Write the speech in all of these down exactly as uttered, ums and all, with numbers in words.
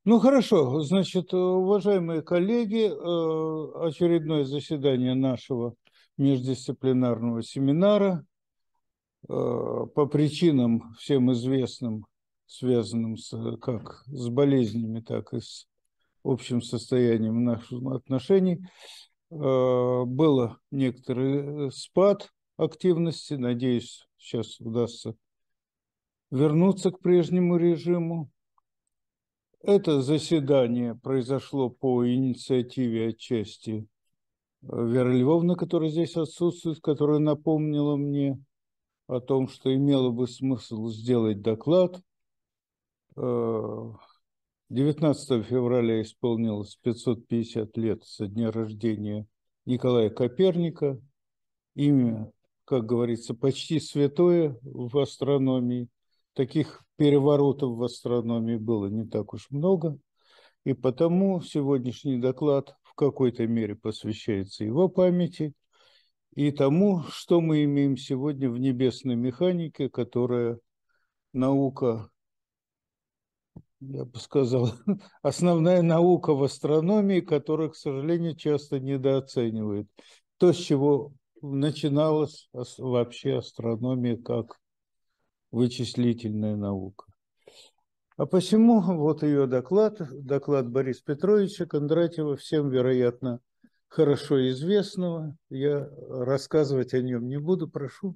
Ну хорошо, значит, уважаемые коллеги, э, очередное заседание нашего междисциплинарного семинара э, по причинам всем известным, связанным с, как с болезнями, так и с общим состоянием наших отношений. Э, Было некоторый спад активности, надеюсь, сейчас удастся вернуться к прежнему режиму. Это заседание произошло по инициативе отчасти Веры Львовны, которая здесь отсутствует, которая напомнила мне о том, что имело бы смысл сделать доклад. девятнадцатого февраля исполнилось пятьсот пятьдесят лет со дня рождения Николая Коперника. Имя, как говорится, почти святое в астрономии. Таких переворотов в астрономии было не так уж много. И потому сегодняшний доклад в какой-то мере посвящается его памяти и тому, что мы имеем сегодня в небесной механике, которая наука, я бы сказал, основная наука в астрономии, которая, к сожалению, часто недооценивает. То, с чего начиналась вообще астрономия как вычислительная наука. А посему вот ее доклад, доклад Бориса Петровича Кондратьева, всем, вероятно, хорошо известного. Я рассказывать о нем не буду, прошу.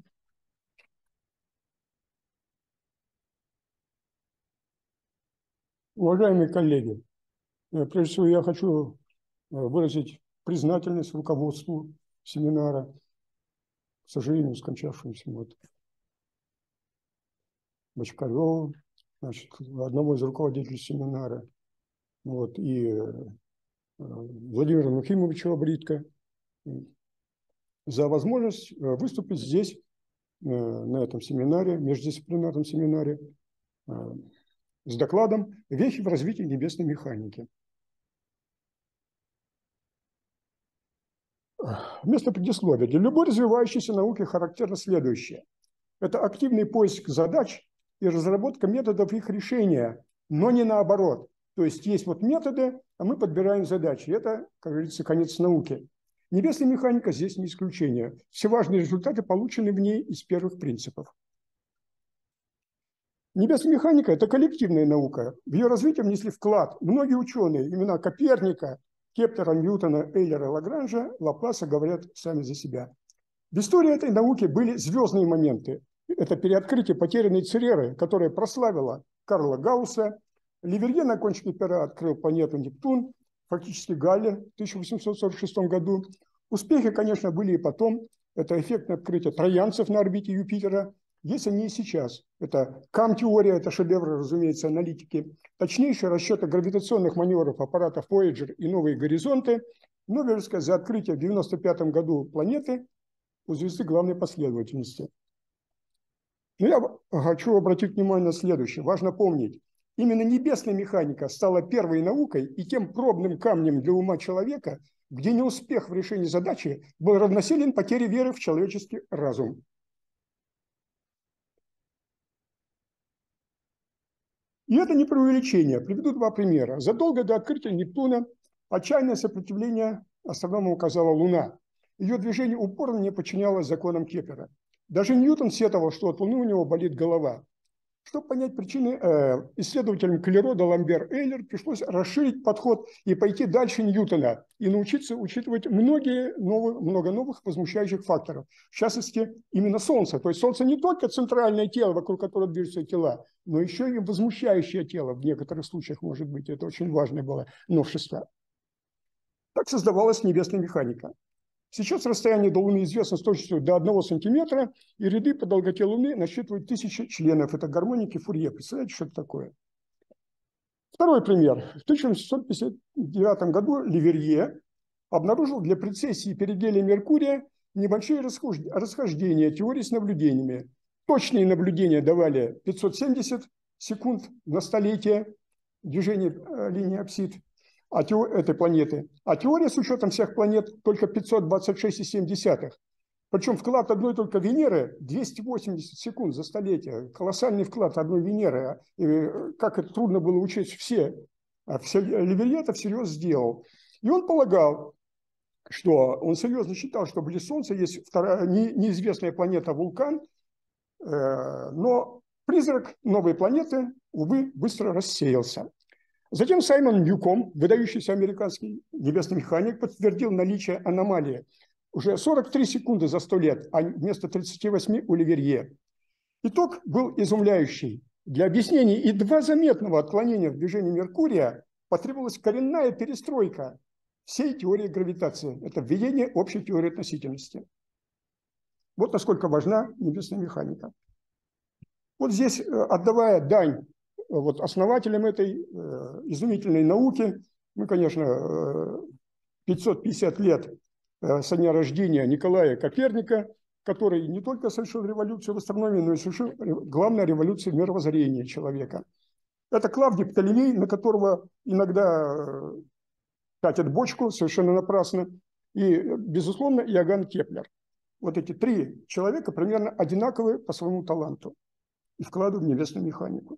Уважаемые коллеги, прежде всего я хочу выразить признательность руководству семинара, к сожалению, скончавшемуся вот Бочкареву, значит, одному из руководителей семинара, вот, и Владимиру Нухимовичу Абритко за возможность выступить здесь, на этом семинаре, междисциплинарном семинаре, с докладом «Вехи в развитии небесной механики». Вместо предисловия. Для любой развивающейся науки характерно следующее. Это активный поиск задач и разработка методов их решения, но не наоборот. То есть есть вот методы, а мы подбираем задачи. Это, как говорится, конец науки. Небесная механика здесь не исключение. Все важные результаты получены в ней из первых принципов. Небесная механика – это коллективная наука. В ее развитие внесли вклад многие ученые, имена Коперника, Кеплера, Ньютона, Эйлера, Лагранжа, Лапласа говорят сами за себя. В истории этой науки были звездные моменты. Это переоткрытие потерянной Цереры, которая прославила Карла Гаусса. Леверье на кончике пера открыл планету Нептун, фактически Галле в тысяча восемьсот сорок шестом году. Успехи, конечно, были и потом. Это эффектное открытие троянцев на орбите Юпитера. Есть они и сейчас. Это Кам-теория, это шедевр, разумеется, аналитики. Точнейшие расчеты гравитационных маневров аппаратов Voyager и новые горизонты. Нобелевское за открытие в девяносто пятом году планеты у звезды главной последовательности. Но я хочу обратить внимание на следующее. Важно помнить, именно небесная механика стала первой наукой и тем пробным камнем для ума человека, где неуспех в решении задачи был равносилен потере веры в человеческий разум. И это не преувеличение. Приведу два примера. Задолго до открытия Нептуна отчаянное сопротивление астрономам оказала Луна. Ее движение упорно не подчинялось законам Кеплера. Даже Ньютон сетовал, что от Луны у него болит голова. Чтобы понять причины, э, исследователям Клерода, Ламбер, Эйлер пришлось расширить подход и пойти дальше Ньютона и научиться учитывать многие новые, много новых возмущающих факторов. В частности, именно Солнце. То есть Солнце не только центральное тело, вокруг которого движутся тела, но еще и возмущающее тело. В некоторых случаях, может быть, это очень важное было новшество. Так создавалась небесная механика. Сейчас расстояние до Луны известно с точностью до одного сантиметра, и ряды по долготе Луны насчитывают тысячи членов. Это гармоники Фурье. Представляете, что это такое? Второй пример. В тысяча восемьсот пятьдесят девятом году Леверье обнаружил для прецессии перигелия Меркурия небольшие расхождения теории с наблюдениями. Точные наблюдения давали пятьсот семьдесят секунд на столетие движения линии апсид этой планеты, а теория с учетом всех планет только пятьсот двадцать шесть целых семь десятых. Причем вклад одной только Венеры двести восемьдесят секунд за столетие. Колоссальный вклад одной Венеры. И как это трудно было учесть все Леверье это всерьез сделал. И он полагал, что он серьезно считал, что близ Солнца есть вторая, не, неизвестная планета вулкан, э, но призрак новой планеты, увы, быстро рассеялся. Затем Саймон Ньюкомб, выдающийся американский небесный механик, подтвердил наличие аномалии уже сорок три секунды за сто лет, а вместо тридцати восьми у Леверье. Итог был изумляющий. Для объяснения едва заметного отклонения в движении Меркурия потребовалась коренная перестройка всей теории гравитации. Это введение общей теории относительности. Вот насколько важна небесная механика. Вот здесь, отдавая дань вот, основателям этой э, изумительной науки, мы, конечно, э, пятьсот пятьдесят лет э, со дня рождения Николая Коперника, который не только совершил революцию в астрономии, но и совершил главную революцию мировоззрения человека. Это Клавдий Птолемей, на которого иногда катят бочку совершенно напрасно, и, безусловно, Иоганн Кеплер. Вот эти три человека примерно одинаковые по своему таланту и вкладу в небесную механику.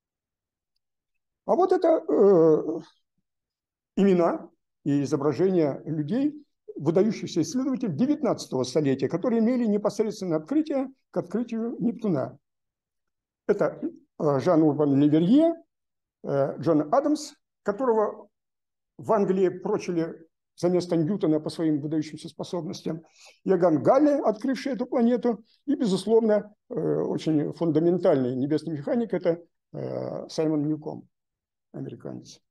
А вот это э, имена и изображения людей, выдающихся исследователей девятнадцатого столетия, которые имели непосредственное открытие к открытию Нептуна. Это Жан-Урбан Леверье, Джон Адамс, которого в Англии прочили за место Ньютона по своим выдающимся способностям, Иоганн Галле, открывший эту планету, и, безусловно, очень фундаментальный небесный механик – это Саймон Ньюкомб, американец.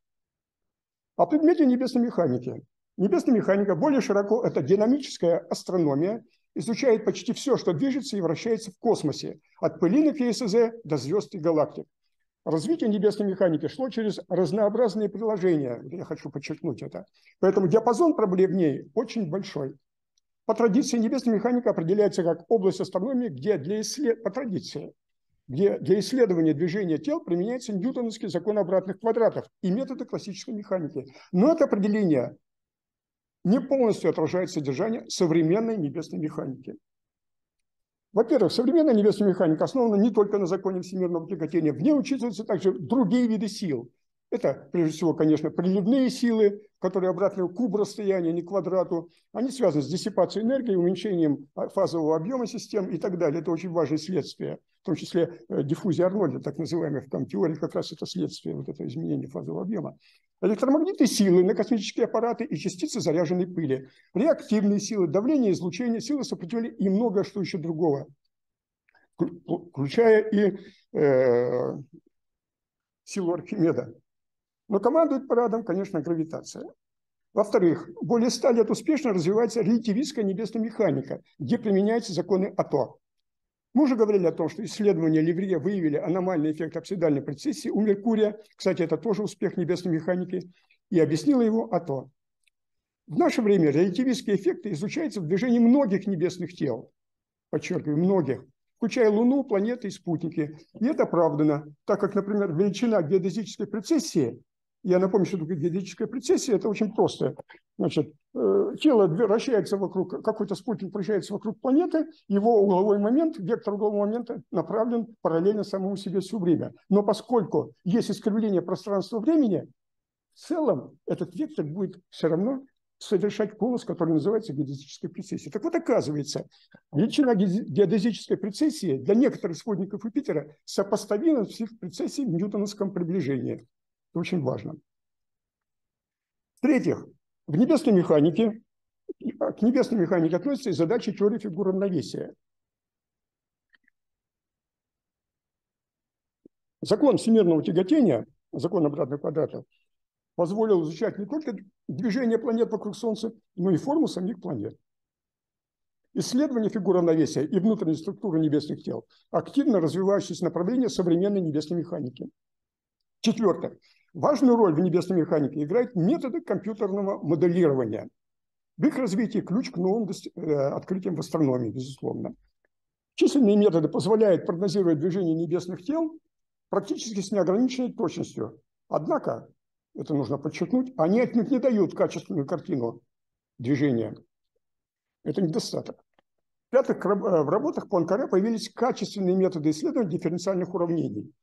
О предмете небесной механики. Небесная механика более широко – это динамическая астрономия, изучает почти все, что движется и вращается в космосе, от пылинок ЕСЗ до звезд и галактик. Развитие небесной механики шло через разнообразные приложения, я хочу подчеркнуть это. Поэтому диапазон проблем в ней очень большой. По традиции небесная механика определяется как область астрономии, где для исслед... по традиции, где для исследования движения тел применяется ньютоновский закон обратных квадратов и методы классической механики. Но это определение не полностью отражает содержание современной небесной механики. Во-первых, современная небесная механика основана не только на законе всемирного тяготения, в ней учитываются также другие виды сил. Это, прежде всего, конечно, приливные силы, которые обратны кубу расстояния, не квадрату. Они связаны с диссипацией энергии, уменьшением фазового объема систем и так далее. Это очень важные следствия, в том числе диффузия Арнольда, так называемых, там теории как раз это следствие, вот это изменение фазового объема. Электромагнитные силы на космические аппараты и частицы заряженной пыли. Реактивные силы, давление, излучение, силы сопротивления и много что еще другого, включая и э, силу Архимеда. Но командует парадом, конечно, гравитация. Во-вторых, более ста лет успешно развивается релятивистская небесная механика, где применяются законы Ато. Мы уже говорили о том, что исследования Леверье выявили аномальный эффект апсидальной прецессии у Меркурия. Кстати, это тоже успех небесной механики. И объяснило его Ато. В наше время релятивистские эффекты изучаются в движении многих небесных тел. Подчеркиваю, многих. Включая Луну, планеты и спутники. И это оправдано, так как, например, величина геодезической прецессии, я напомню, что такое геодезическая прецессия, это очень просто. Значит, тело вращается вокруг, какой-то спутник вращается вокруг планеты, его угловой момент, вектор углового момента направлен параллельно самому себе все время. Но поскольку есть искривление пространства-времени, в целом этот вектор будет все равно совершать конус, который называется геодезической прецессией. Так вот, оказывается, величина геодезической прецессии для некоторых спутников Юпитера сопоставима с их прецессией в ньютоновском приближении. Это очень важно. В-третьих, в небесной механике, к небесной механике относятся и задачи теории фигур равновесия. Закон всемирного тяготения, закон обратных квадратов, позволил изучать не только движение планет вокруг Солнца, но и форму самих планет. Исследование фигур равновесия и внутренней структуры небесных тел – активно развивающееся направление современной небесной механики. Четвертое. Важную роль в небесной механике играют методы компьютерного моделирования. В их развитии ключ к новым открытиям в астрономии, безусловно. Численные методы позволяют прогнозировать движение небесных тел практически с неограниченной точностью. Однако, это нужно подчеркнуть, они отнюдь не дают качественную картину движения. Это недостаток. В-пятых, в работах Пуанкаре появились качественные методы исследования дифференциальных уравнений.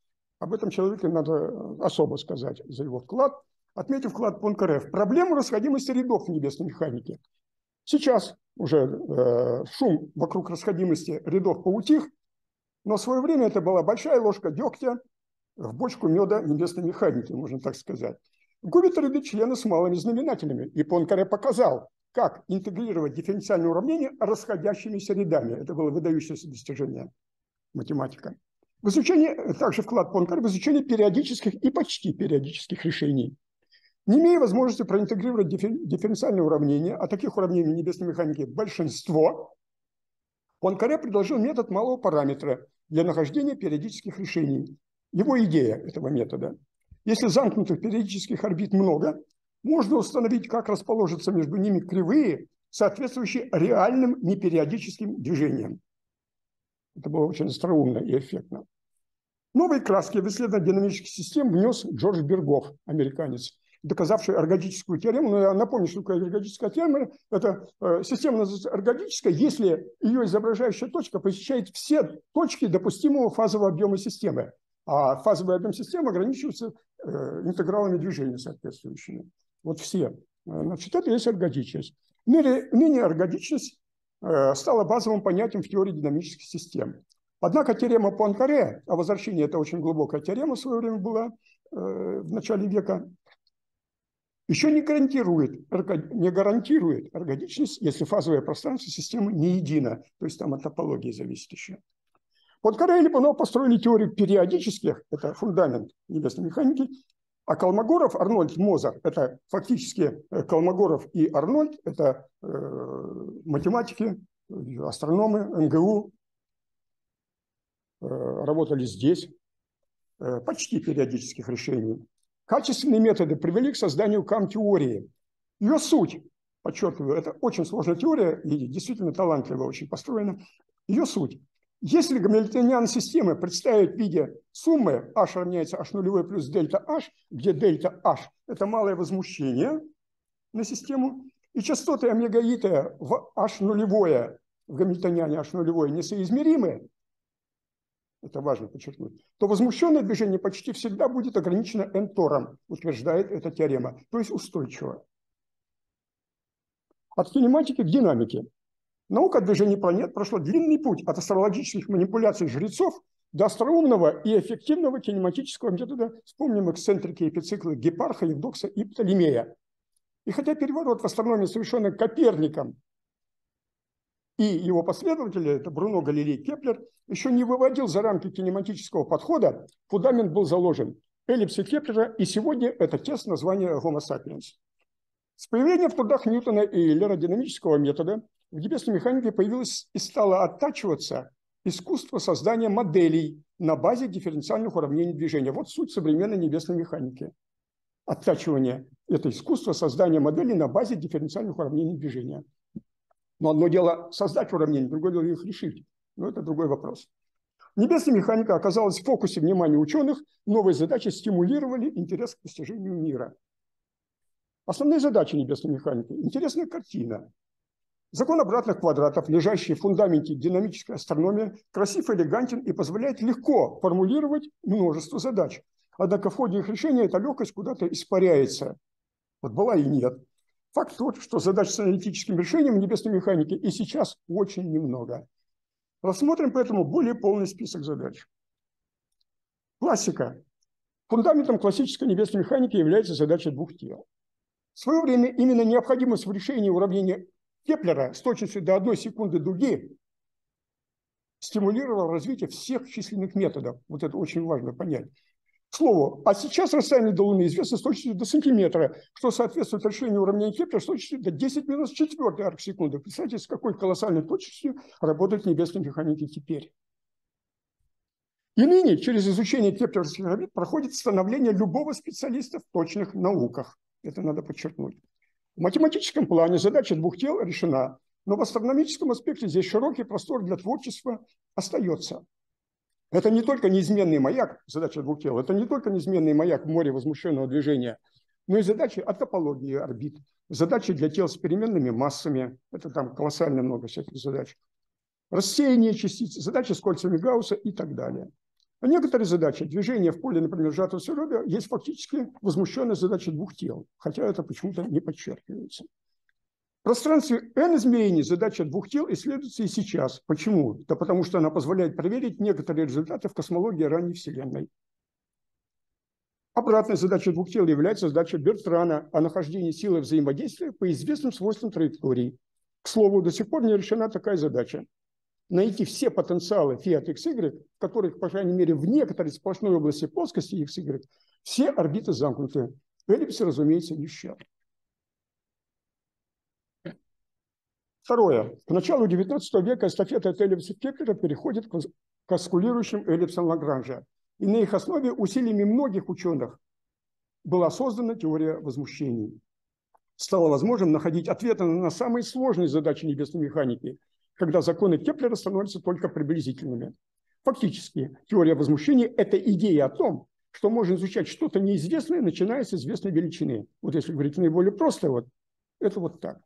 об этом человеке надо особо сказать за его вклад, отметив вклад Пуанкаре в проблему расходимости рядов в небесной механике. Сейчас уже э, шум вокруг расходимости рядов поутих, но в свое время это была большая ложка дегтя в бочку меда небесной механики, можно так сказать. Губят ряды члены с малыми знаменателями, и Пуанкаре показал, как интегрировать дифференциальное уравнение расходящимися рядами. Это было выдающееся достижение математика. В изучении, также вклад Пуанкаре в изучение периодических и почти периодических решений. Не имея возможности проинтегрировать дифференциальные уравнения, а таких уравнений в небесной механике большинство, Пуанкаре предложил метод малого параметра для нахождения периодических решений. Его идея этого метода. Если замкнутых периодических орбит много, можно установить, как расположатся между ними кривые, соответствующие реальным непериодическим движениям. Это было очень остроумно и эффектно. Новые краски в исследование динамических систем внес Джордж Бергов, американец, доказавший эргодическую теорему. Но я напомню, что такое эргодическая теорема. Это э, система называется эргодической, если ее изображающая точка посещает все точки допустимого фазового объема системы. А фазовый объем системы ограничивается э, интегралами движения соответствующими. Вот все. Значит, это есть эргодичность. Ныне, ныне эргодичность э, стала базовым понятием в теории динамических систем. Однако теорема Пуанкаре, а возвращение – это очень глубокая теорема в свое время была э, в начале века, еще не гарантирует, не гарантирует эргодичность, если фазовое пространство системы не едино. То есть там от топологии зависит еще. Пуанкаре и Липунов построили теорию периодических, это фундамент небесной механики, а Колмогоров, Арнольд, Мозер, это фактически Колмогоров и Арнольд, это э, математики, астрономы, эн гэ у, э, работали здесь, э, почти периодических решений. Качественные методы привели к созданию кам-теории. Ее суть, подчеркиваю, это очень сложная теория и действительно талантливо очень построена. Ее суть. Если гамильтониан системы представить в виде суммы h равняется h нулевой плюс дельта h, где дельта h – это малое возмущение на систему, и частоты омега и т в h нулевое, в гамильтониане h нулевое несоизмеримы, это важно подчеркнуть, то возмущенное движение почти всегда будет ограничено n-тором, утверждает эта теорема, то есть устойчиво. От кинематики к динамике. Наука о движении планет прошла длинный путь от астрологических манипуляций жрецов до остроумного и эффективного кинематического метода. Вспомним эксцентрики и эпициклы Гепарха, Евдокса и Птолемея. И хотя переворот в астрономии, совершенный Коперником и его последователи, это Бруно, Галилей, Кеплер, еще не выводил за рамки кинематического подхода, фундамент был заложен. Эллипсы Кеплера, и сегодня это тест названия Homo sapiens. С появлением в трудах Ньютона и Эйлера динамического метода в небесной механике появилось и стало оттачиваться искусство создания моделей на базе дифференциальных уравнений движения. Вот суть современной небесной механики. Оттачивание – это искусство создания моделей на базе дифференциальных уравнений движения. Но одно дело создать уравнения, другое дело их решить. Но это другой вопрос. Небесная механика оказалась в фокусе внимания ученых. Новые задачи стимулировали интерес к постижению мира. Основные задачи небесной механики. Интересная картина. Закон обратных квадратов, лежащий в фундаменте динамической астрономии, красив, элегантен и позволяет легко формулировать множество задач. Однако в ходе их решения эта легкость куда-то испаряется. Вот была и нет. Факт тот, что задач с аналитическим решением в небесной механике и сейчас очень немного. Рассмотрим поэтому более полный список задач. Классика. Фундаментом классической небесной механики является задача двух тел. В свое время именно необходимость в решении уравнения Кеплера с точностью до одной секунды дуги стимулировала развитие всех численных методов. Вот это очень важно понять. К слову, а сейчас расстояние до Луны известно с точностью до сантиметра, что соответствует решению уравнения Кеплера с точностью до десять минус четыре арксекунды. Представьте, с какой колоссальной точностью работает небесная механика теперь. И ныне через изучение кеплеровских орбит проходит становление любого специалиста в точных науках. Это надо подчеркнуть. В математическом плане задача двух тел решена, но в астрономическом аспекте здесь широкий простор для творчества остается. Это не только неизменный маяк, задача двух тел, это не только неизменный маяк в море возмущенного движения, но и задачи от топологии орбит, задачи для тел с переменными массами, это там колоссально много всяких задач, рассеяние частиц, задачи с кольцами Гаусса и так далее. А некоторые задачи, движение в поле, например, сжатого сверлоба, есть фактически возмущенная задача двух тел, хотя это почему-то не подчеркивается. В пространстве n измерений задача двух тел исследуется и сейчас. Почему? Да потому что она позволяет проверить некоторые результаты в космологии ранней Вселенной. Обратной задачей двух тел является задача Бертрана о нахождении силы взаимодействия по известным свойствам траекторий. К слову, до сих пор не решена такая задача. Найти все потенциалы φ от xy, в которых, по крайней мере, в некоторой сплошной области плоскости xy, все орбиты замкнуты. Эллипсы, разумеется, еще. Второе. К началу девятнадцатого века эстафета от эллипсов Кеплера переходит к оскулирующим эллипсам Лагранжа. И на их основе усилиями многих ученых была создана теория возмущений. Стало возможным находить ответы на самые сложные задачи небесной механики, когда законы Кеплера становятся только приблизительными. Фактически, теория возмущений – это идея о том, что можно изучать что-то неизвестное, начиная с известной величины. Вот если говорить наиболее просто, вот, это вот так.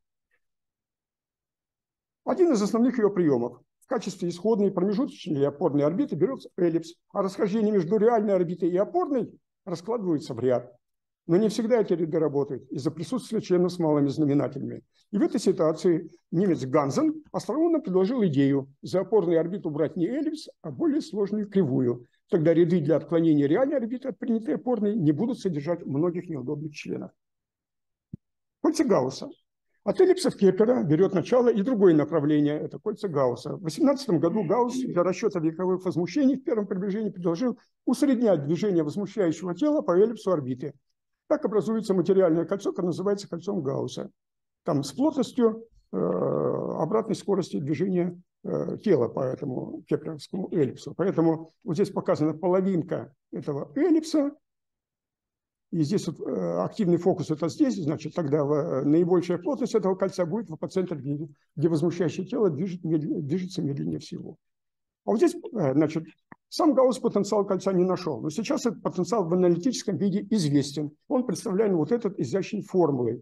Один из основных ее приемов. В качестве исходной промежуточной или опорной орбиты берется эллипс, а расхождение между реальной орбитой и опорной раскладывается в ряд. Но не всегда эти ряды работают из-за присутствия членов с малыми знаменателями. И в этой ситуации немец Гансен остроумно предложил идею за опорную орбиту брать не эллипс, а более сложную кривую. Тогда ряды для отклонения реальной орбиты от принятой опорной не будут содержать многих неудобных членов. Кольца Гаусса. От эллипсов Кеплера берет начало и другое направление – это кольца Гаусса. В тысяча девятьсот восемнадцатом году Гаусс для расчета вековых возмущений в первом приближении предложил усреднять движение возмущающего тела по эллипсу орбиты. Так образуется материальное кольцо, которое называется кольцом Гаусса. Там с плотностью э, обратной скорости движения э, тела по этому кеплеровскому эллипсу. Поэтому вот здесь показана половинка этого эллипса. И здесь вот, э, активный фокус это здесь, значит, тогда в, наибольшая плотность этого кольца будет в апоцентре, где, где возмущающее тело движет, медленно, движется медленнее всего. А вот здесь, э, значит, сам Гаусс потенциал кольца не нашел. Но сейчас этот потенциал в аналитическом виде известен. Он представляет вот этот изящной формулой.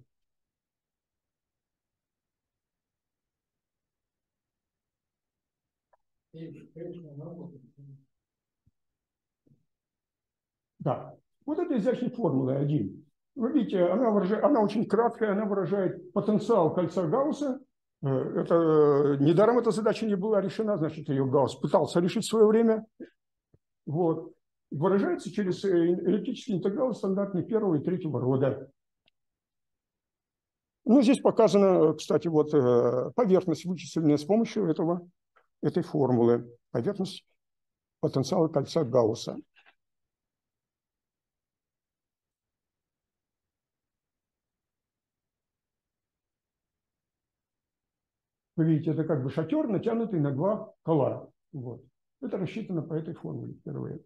Да. Вот это изящной формулы один. Вы видите, она, выражает, она очень краткая, она выражает потенциал кольца Гаусса. Это, недаром эта задача не была решена, значит, ее Гаусс пытался решить в свое время. Вот. Выражается через эллиптический интеграл стандартный первого и третьего рода. Ну, здесь показана, кстати, вот поверхность, вычисленная с помощью этого, этой формулы. Поверхность потенциала кольца Гаусса. Вы видите, это как бы шатер, натянутый на два кола. Вот. Это рассчитано по этой формуле впервые.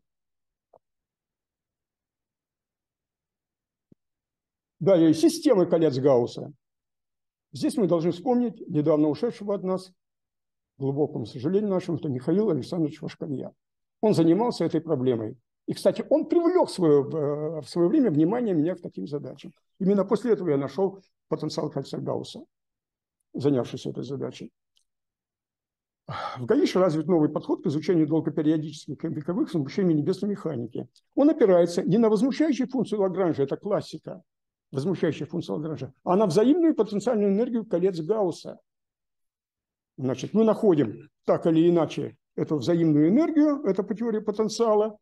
Далее, системы колец Гаусса. Здесь мы должны вспомнить недавно ушедшего от нас, к глубокому сожалению нашему, это Михаил Александрович Вашканья. Он занимался этой проблемой. И, кстати, он привлек в свое, в свое время внимание меня к таким задачам. Именно после этого я нашел потенциал кольца Гаусса, занявшись этой задачей. В ГАИШ развит новый подход к изучению долгопериодических и вековых возмущений небесной механики. Он опирается не на возмущающую функцию Лагранжа, это классика, возмущающая функция Лагранжа, а на взаимную потенциальную энергию колец Гаусса. Значит, мы находим так или иначе эту взаимную энергию, это по теории потенциала.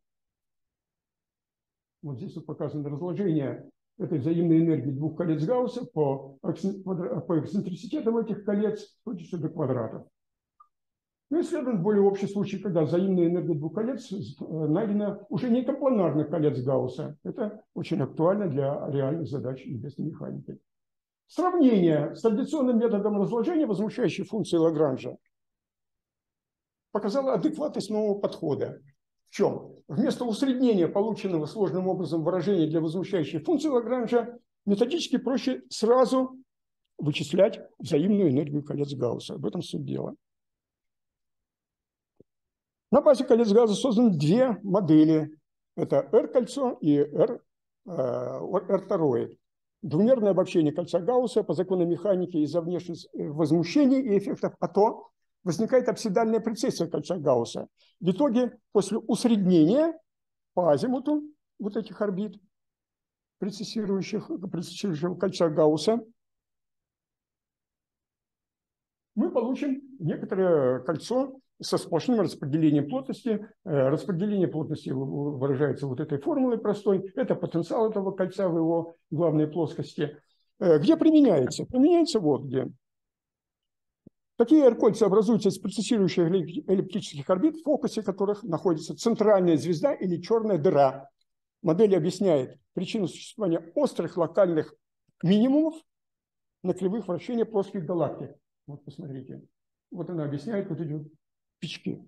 Вот здесь вот показано разложение этой взаимной энергии двух колец Гаусса по, по эксцентриситетам этих колец с точностью до квадратов. Ну и исследуем более общий случай, когда взаимная энергия двух колец найдена уже не компланарных колец Гаусса. Это очень актуально для реальных задач небесной механики. Сравнение с традиционным методом разложения возмущающей функции Лагранжа показало адекватность нового подхода. В чем? Вместо усреднения полученного сложным образом выражения для возмущающей функции Лагранжа методически проще сразу вычислять взаимную энергию колец Гаусса. Об этом суть дела. На базе колец Гаусса созданы две модели. Это R-кольцо и R-тороид. Двумерное обобщение кольца Гаусса по законам механики из-за внешних возмущений и эффектов АТО возникает апсидальная прецессия кольца Гаусса. В итоге, после усреднения по азимуту вот этих орбит, прецессирующих, прецессирующего кольца Гаусса, мы получим некоторое кольцо со сплошным распределением плотности. Распределение плотности выражается вот этой формулой простой. Это потенциал этого кольца в его главной плоскости. Где применяется? Применяется вот где. Такие R-кольца образуются из прецессирующих эллиптических орбит, в фокусе которых находится центральная звезда или черная дыра. Модель объясняет причину существования острых локальных минимумов на кривых вращения плоских галактик. Вот посмотрите. Вот она объясняет вот эти вот пички.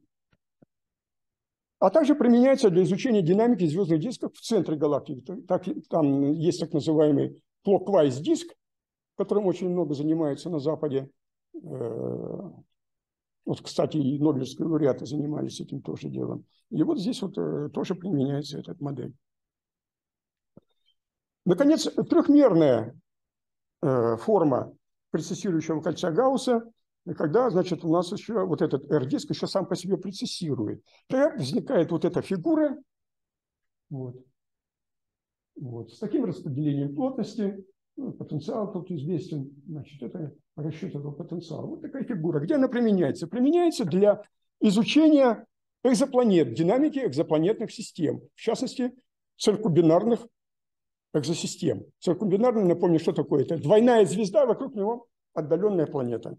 А также применяется для изучения динамики звездных дисков в центре галактики. Так, там есть так называемый clockwise диск, которым очень много занимаются на Западе. Вот, кстати, и нобелевские лауреаты занимались этим тоже делом. И вот здесь вот тоже применяется эта модель. Наконец, трехмерная форма прецессирующего кольца Гаусса, когда, значит, у нас еще вот этот R-диск еще сам по себе прецессирует. Тогда возникает вот эта фигура, вот, вот, с таким распределением плотности, ну, потенциал тут известен, значит, это расчет этого потенциала. Вот такая фигура. Где она применяется? Применяется для изучения экзопланет, динамики экзопланетных систем, в частности, циркумбинарных экзосистем. Циркумбинарный, напомню, что такое? Это двойная звезда, вокруг него отдаленная планета.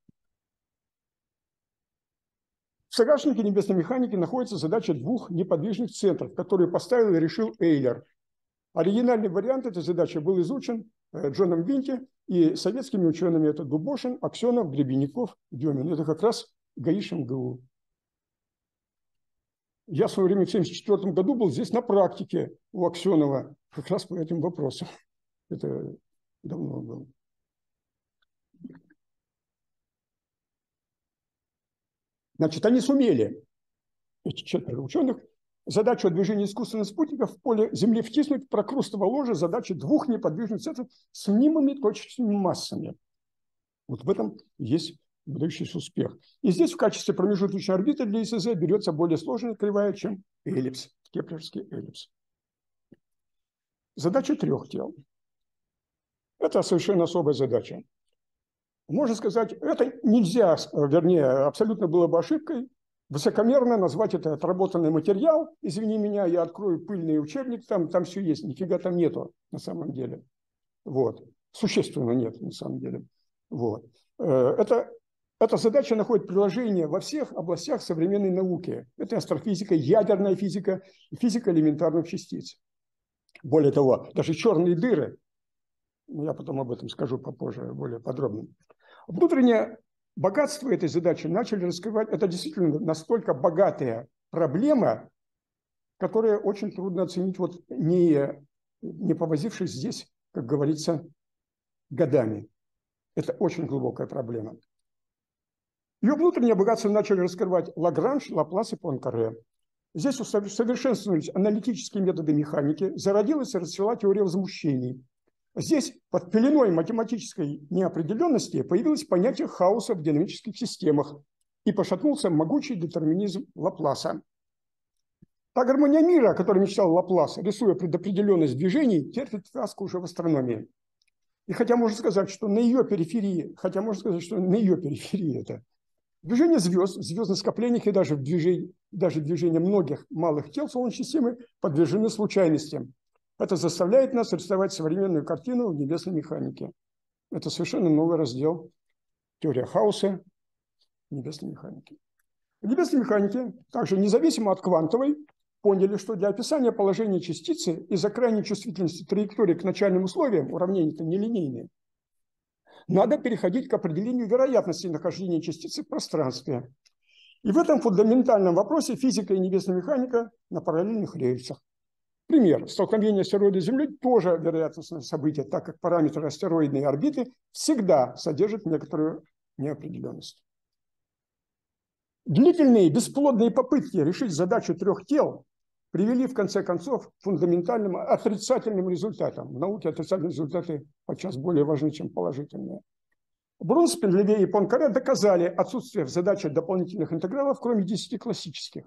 В загашнике небесной механики находится задача двух неподвижных центров, которые поставил и решил Эйлер. Оригинальный вариант этой задачи был изучен Джоном Винти и советскими учеными. Это Дубошин, Аксенов, Гребенников, Демин. Это как раз ГАИШ МГУ. Я в свое время в тысяча девятьсот семьдесят четвёртом году был здесь на практике у Аксенова как раз по этим вопросам. Это давно было. Значит, они сумели, эти четверо ученых, задачу о движении искусственных спутников в поле Земли втиснуть в прокрустово ложе задачи двух неподвижных центров с мнимыми точечными массами. Вот в этом есть выдающийся успех. И здесь в качестве промежуточной орбиты для ИСЗ берется более сложная кривая, чем эллипс, кеплерский эллипс. Задача трех тел. Это совершенно особая задача. Можно сказать, это нельзя, вернее, абсолютно было бы ошибкой высокомерно назвать это отработанный материал. Извини меня, я открою пыльный учебник, там, там все есть, нифига там нету на самом деле. Вот. Существенно нет на самом деле. Вот. Это, эта задача находит приложение во всех областях современной науки. Это астрофизика, ядерная физика, физика элементарных частиц. Более того, даже черные дыры, я потом об этом скажу попозже более подробно. Внутреннее богатство этой задачи начали раскрывать. Это действительно настолько богатая проблема, которую очень трудно оценить, вот не, не повозившись здесь, как говорится, годами. Это очень глубокая проблема. Ее внутреннее богатство начали раскрывать Лагранж, Лаплас и Пуанкаре. Здесь усовершенствовались аналитические методы механики, зародилась и расцвела теория возмущений. Здесь под пеленой математической неопределенности появилось понятие хаоса в динамических системах и пошатнулся могучий детерминизм Лапласа. Та гармония мира, о которой мечтал Лаплас, рисуя предопределенность движений, терпит фиаско уже в астрономии. И хотя можно сказать, что на ее периферии, хотя можно сказать, что на ее периферии это движение звезд, в звездных скоплениях и даже в движении, даже движение многих малых тел Солнечной системы подвержены случайностям. Это заставляет нас рисовать современную картину в небесной механике. Это совершенно новый раздел. Теория хаоса небесной механики. В небесной механике, также независимо от квантовой, поняли, что для описания положения частицы из-за крайней чувствительности траектории к начальным условиям, уравнения-то нелинейные, надо переходить к определению вероятности нахождения частицы в пространстве. И в этом фундаментальном вопросе физика и небесная механика на параллельных рельсах. Пример. Столкновение астероида с Землей тоже вероятностное событие, так как параметры астероидной орбиты всегда содержат некоторую неопределенность. Длительные бесплодные попытки решить задачу трех тел привели, в конце концов, к фундаментальным отрицательным результатам. В науке отрицательные результаты подчас более важны, чем положительные. Брунс, Пендлевей и Пуанкаре доказали отсутствие в задаче дополнительных интегралов, кроме десяти классических.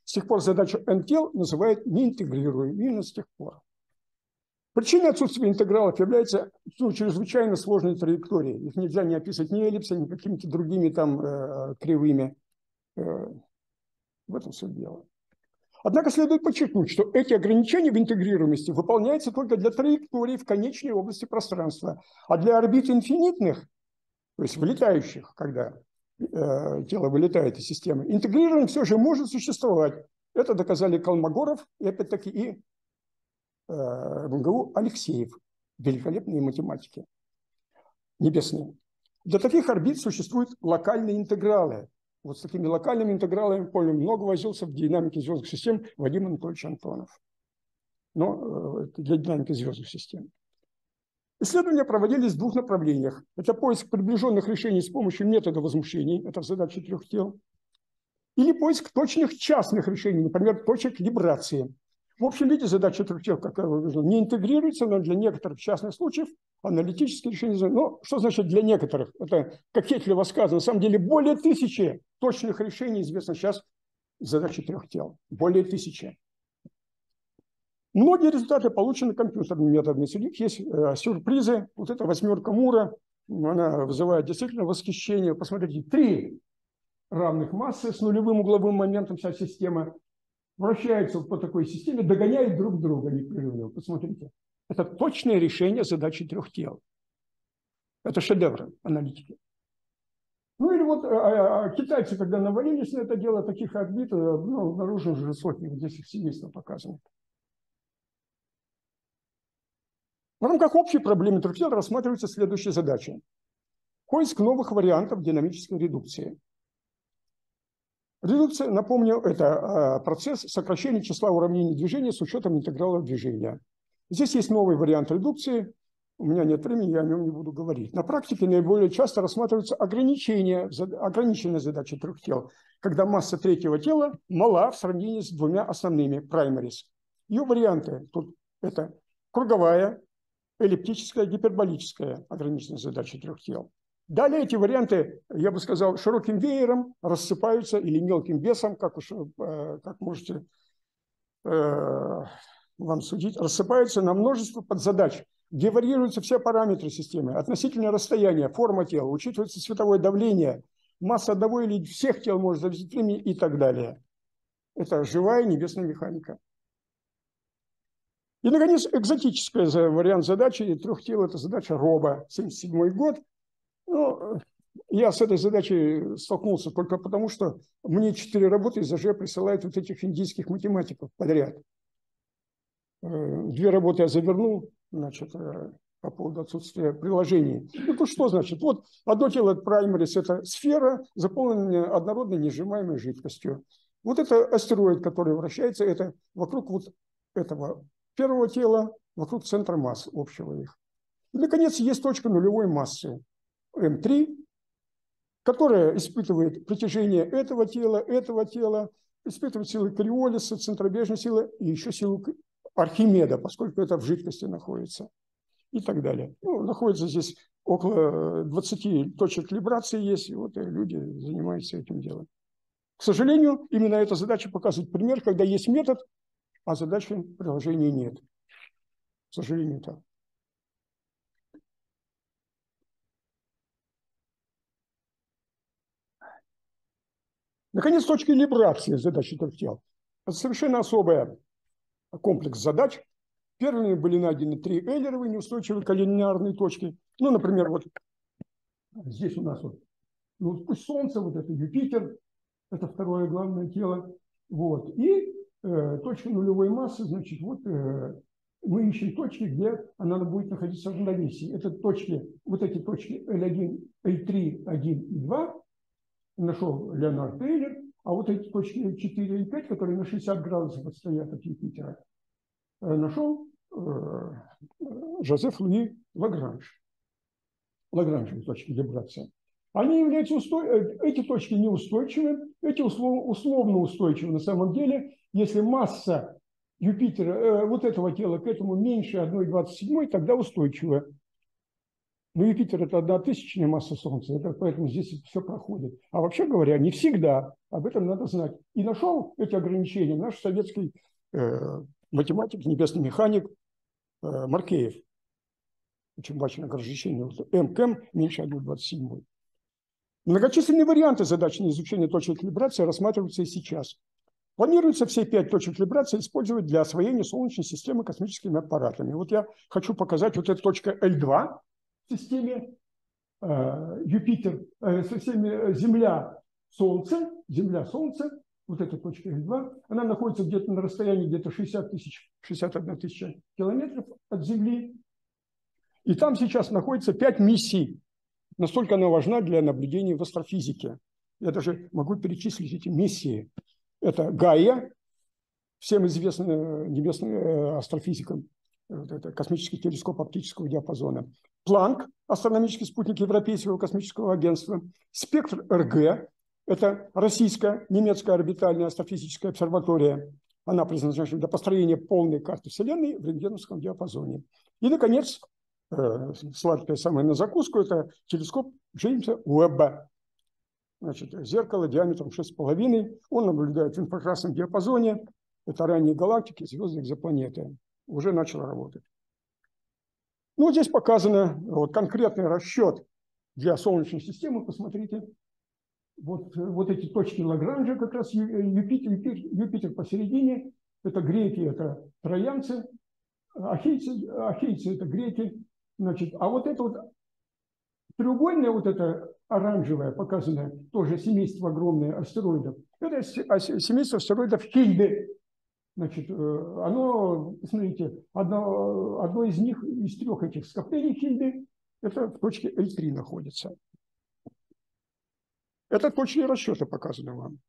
С тех пор задачу n тел называют неинтегрируемой, именно с тех пор. Причиной отсутствия интегралов является ну, чрезвычайно сложной траекторией. Их нельзя не описать ни эллипсами, ни какими-то другими там э, кривыми. Э, в этом все дело. Однако следует подчеркнуть, что эти ограничения в интегрируемости выполняются только для траекторий в конечной области пространства. А для орбит инфинитных, то есть вылетающих, когда э, тело вылетает из системы, интегрирование все же может существовать. Это доказали Колмогоров и опять-таки и э, в эм гэ у Алексеев, великолепные математики небесные. Для таких орбит существуют локальные интегралы. Вот с такими локальными интегралами, помню, много возился в динамике звездных систем Вадим Анатольевич Антонов. Но э, для динамики звездных систем. Исследования проводились в двух направлениях. Это поиск приближенных решений с помощью метода возмущений, это задача трех тел, или поиск точных частных решений, например, точек либрации. В общем виде задача трех тел, как я выразил, не интегрируется, но для некоторых частных случаев аналитические решения. Но что значит для некоторых? Это, как Кетлева сказано, на самом деле более тысячи точных решений известно сейчас задачи трех тел. Более тысячи. Многие результаты получены компьютерными методами. Среди них есть э, сюрпризы. Вот эта восьмерка Мура, она вызывает действительно восхищение. Посмотрите, три равных массы с нулевым угловым моментом, вся система вращается по такой системе, догоняют друг друга непрерывно. Посмотрите. Это точное решение задачи трех тел. Это шедевр аналитики. Ну или вот а, а, китайцы, когда навалились на это дело, таких орбит, ну, обнаружили уже сотни, вот здесь их семейство показано. В рамках общей проблемы трех тел рассматривается следующая задача. Поиск новых вариантов динамической редукции. Редукция, напомню, это процесс сокращения числа уравнений движения с учетом интегралов движения. Здесь есть новый вариант редукции. У меня нет времени, я о нем не буду говорить. На практике наиболее часто рассматриваются ограничения, ограниченные задачи трех тел, когда масса третьего тела мала в сравнении с двумя основными primaries. Ее варианты тут это круговая, эллиптическая, гиперболическая ограниченная задача трех тел. Далее эти варианты, я бы сказал, широким веером рассыпаются или мелким весом, как, уж, как можете э, вам судить, рассыпаются на множество подзадач, где варьируются все параметры системы, относительное расстояние, форма тела, учитывается световое давление, масса одного или всех тел может зависеть от времени и так далее. Это живая небесная механика. И, наконец, экзотический вариант задачи трех тел – это задача Роба, семьдесят седьмой год. Ну, я с этой задачей столкнулся только потому, что мне четыре работы из АЖ присылают вот этих индийских математиков подряд. Две работы я завернул, значит, по поводу отсутствия приложений. Ну, то что значит? Вот одно тело праймарис – это сфера, заполненная однородной несжимаемой жидкостью. Вот это астероид, который вращается, это вокруг вот этого первого тела, вокруг центра масс общего их. И, наконец, есть точка нулевой массы эм три, которая испытывает притяжение этого тела, этого тела, испытывает силы Кориолиса, центробежной силы и еще силу Архимеда, поскольку это в жидкости находится, и так далее. Ну, находится здесь около двадцати точек либрации есть, и вот люди занимаются этим делом. К сожалению, именно эта задача показывает пример, когда есть метод, а задачи приложения нет. К сожалению, так. Наконец, точки либрации задачи трех тел. Это совершенно особый комплекс задач. Первыми были найдены три эйлеровые неустойчивые коллинеарные точки. Ну, например, вот здесь у нас вот, ну, пусть Солнце, вот это Юпитер, это второе главное тело. Вот. И э, точка нулевой массы, значит, вот э, мы ищем точки, где она будет находиться в равновесии. Это точки, вот эти точки эл один, эл три, один и два нашел Леонард Эйлер, а вот эти точки эл четыре и эл пять, которые на шестьдесят градусов отстоят от Юпитера, нашел э, Жозеф Луи Лагранж. Лагранжевые точки либрации. Они являются устой... Эти точки неустойчивы, эти услов... условно устойчивы на самом деле, если масса Юпитера, э, вот этого тела к этому меньше одна целая двадцать семь, тогда устойчива. Но Юпитер – это одна тысячная масса Солнца, это поэтому здесь все проходит. А вообще говоря, не всегда, об этом надо знать. И нашел эти ограничения наш советский э, математик, небесный механик э, Маркеев. Очень важное ограничение. МКМ меньше одна двадцать семь. Многочисленные варианты задач на изучение точек либрации рассматриваются и сейчас. Планируется все пять точек либрации использовать для освоения Солнечной системы космическими аппаратами. Вот я хочу показать вот эту точку Л два в системе э, Юпитер, э, в системе Земля, Солнце, Земля, Солнце, вот эта точка Л два, она находится где-то на расстоянии где-то шестьдесят тысяч, шестьдесят одна тысяча километров от Земли. И там сейчас находится пять миссий. Настолько она важна для наблюдений в астрофизике. Я даже могу перечислить эти миссии. Это Гайя, всем известный небесным астрофизикам, вот это космический телескоп оптического диапазона. Планк, астрономический спутник Европейского космического агентства. Спектр РГ, это российская, немецкая орбитальная астрофизическая обсерватория. Она предназначена для построения полной карты Вселенной в рентгеновском диапазоне. И, наконец, сладкое самое на закуску, это телескоп Джеймса Уэбба. Значит, зеркало диаметром шесть с половиной. Он наблюдает в инфракрасном диапазоне. Это ранние галактики, звезды, экзопланеты. Уже начал работать. Ну, здесь показано вот, конкретный расчет для Солнечной системы. Посмотрите. Вот, вот эти точки Лагранжа, как раз Юпитер, Юпитер, Юпитер посередине. Это греки, это троянцы. Ахейцы, ахейцы это греки. Значит, а вот это вот треугольное, вот это оранжевое, показанное, тоже семейство огромное астероидов, это семейство астероидов Хильды. Значит, оно, смотрите, одно, одно из них, из трех этих скоплений Хильды, это в точке Л три находится. Это точные расчеты показаны вам.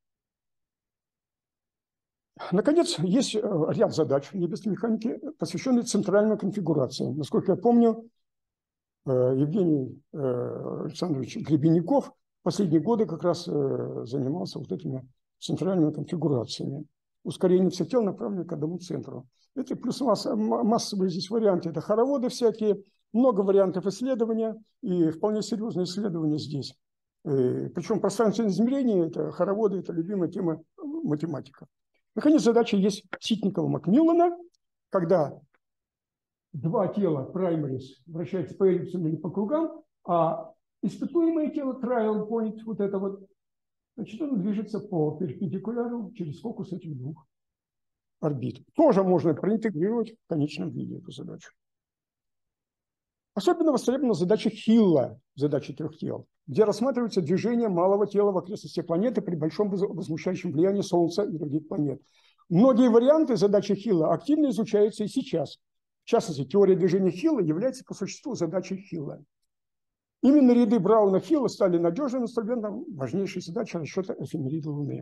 Наконец, есть ряд задач в небесной механике, посвященных центральной конфигурации. Насколько я помню, Евгений Александрович Гребенников в последние годы как раз занимался вот этими центральными конфигурациями. Ускорение всех тел направлено к одному центру. Это плюс масса, массовые здесь варианты. Это хороводы всякие, много вариантов исследования и вполне серьезные исследования здесь. Причем пространственное измерение, это хороводы, это любимая тема математика. Наконец, задача есть Ситникова-Макмиллана, когда два тела, праймарис, вращаются по эллипсам или по кругам, а испытуемое тело, trial point, вот это вот, значит, оно движется по перпендикуляру через фокус этих двух орбит. Тоже можно проинтегрировать в конечном виде эту задачу. Особенно востребована задача Хилла, задача трех тел, где рассматривается движение малого тела в окрестностях планеты при большом возмущающем влиянии Солнца и других планет. Многие варианты задачи Хилла активно изучаются и сейчас. В частности, теория движения Хилла является по существу задачей Хилла. Именно ряды Брауна-Хилла стали надежным инструментом важнейшей задачи расчета эфемерида Луны.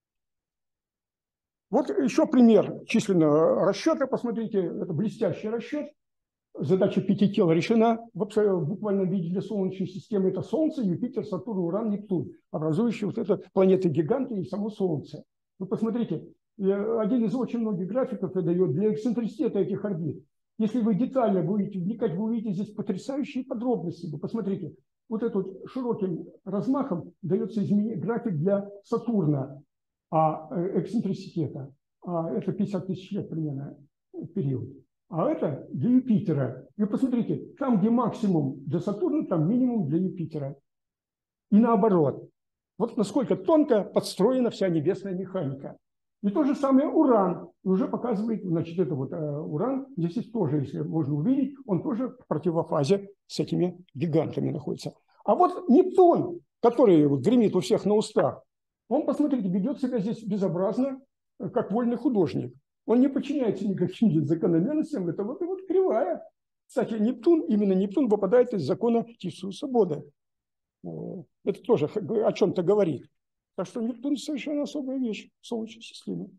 Вот еще пример численного расчета. Посмотрите, это блестящий расчет. Задача пяти тел решена в буквальном виде для Солнечной системы. Это Солнце, Юпитер, Сатурн, Уран, Нептун, образующие вот это планеты-гиганты и само Солнце. Вы посмотрите, один из очень многих графиков это дает для эксцентриситета этих орбит. Если вы детально будете вникать, вы увидите здесь потрясающие подробности. Вы посмотрите, вот этот вот широким размахом дается график для Сатурна, а эксцентриситета. А это пятьдесят тысяч лет примерно период. А это для Юпитера. И посмотрите, там, где максимум для Сатурна, там минимум для Юпитера. И наоборот. Вот насколько тонко подстроена вся небесная механика. И то же самое Уран. И уже показывает, значит, это вот э, Уран, здесь есть тоже, если можно увидеть, он тоже в противофазе с этими гигантами находится. А вот Нептун, который вот гремит у всех на устах, он, посмотрите, ведет себя здесь безобразно, как вольный художник. Он не подчиняется никаким закономерностям, это вот и вот кривая. Кстати, Нептун, именно Нептун выпадает из закона Тису свободы. Это тоже о чем-то говорит. Так что Нептун совершенно особая вещь в Солнечной системе.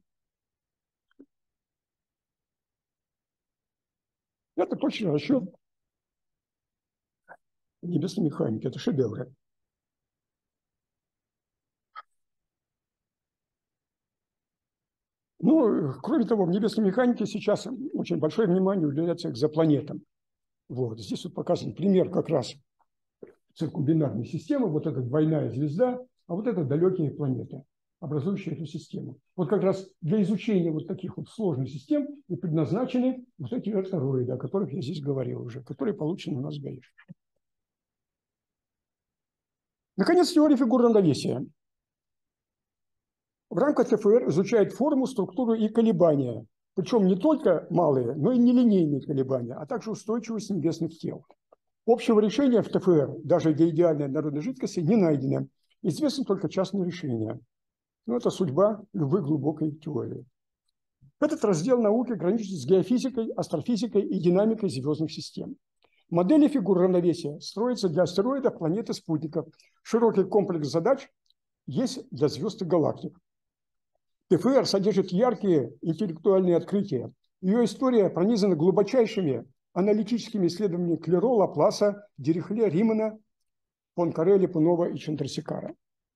Это точный расчет небесной механики, это шедевры. Ну, кроме того, в небесной механике сейчас очень большое внимание уделяется экзопланетам. Вот. Здесь вот показан пример как раз циркумбинарной системы, вот эта двойная звезда, а вот это далекие планеты, образующие эту систему. Вот как раз для изучения вот таких вот сложных систем и предназначены вот эти эртороиды, о которых я здесь говорил уже, которые получены у нас в ГАИШ. Наконец, теория фигур равновесия. В рамках ТФР изучает форму, структуру и колебания, причем не только малые, но и нелинейные колебания, а также устойчивость небесных тел. Общего решения в ТФР, даже для идеальной однородной жидкости, не найдено. Известны только частные решения. Но это судьба любой глубокой теории. Этот раздел науки граничит с геофизикой, астрофизикой и динамикой звездных систем. Модели фигур равновесия строятся для астероидов, планет и спутников. Широкий комплекс задач есть для звезд и галактик. ТФР содержит яркие интеллектуальные открытия. Ее история пронизана глубочайшими аналитическими исследованиями Клеро, Лапласа, Дирихле, Римана, Пуанкаре, Липунова и Чандрасекара.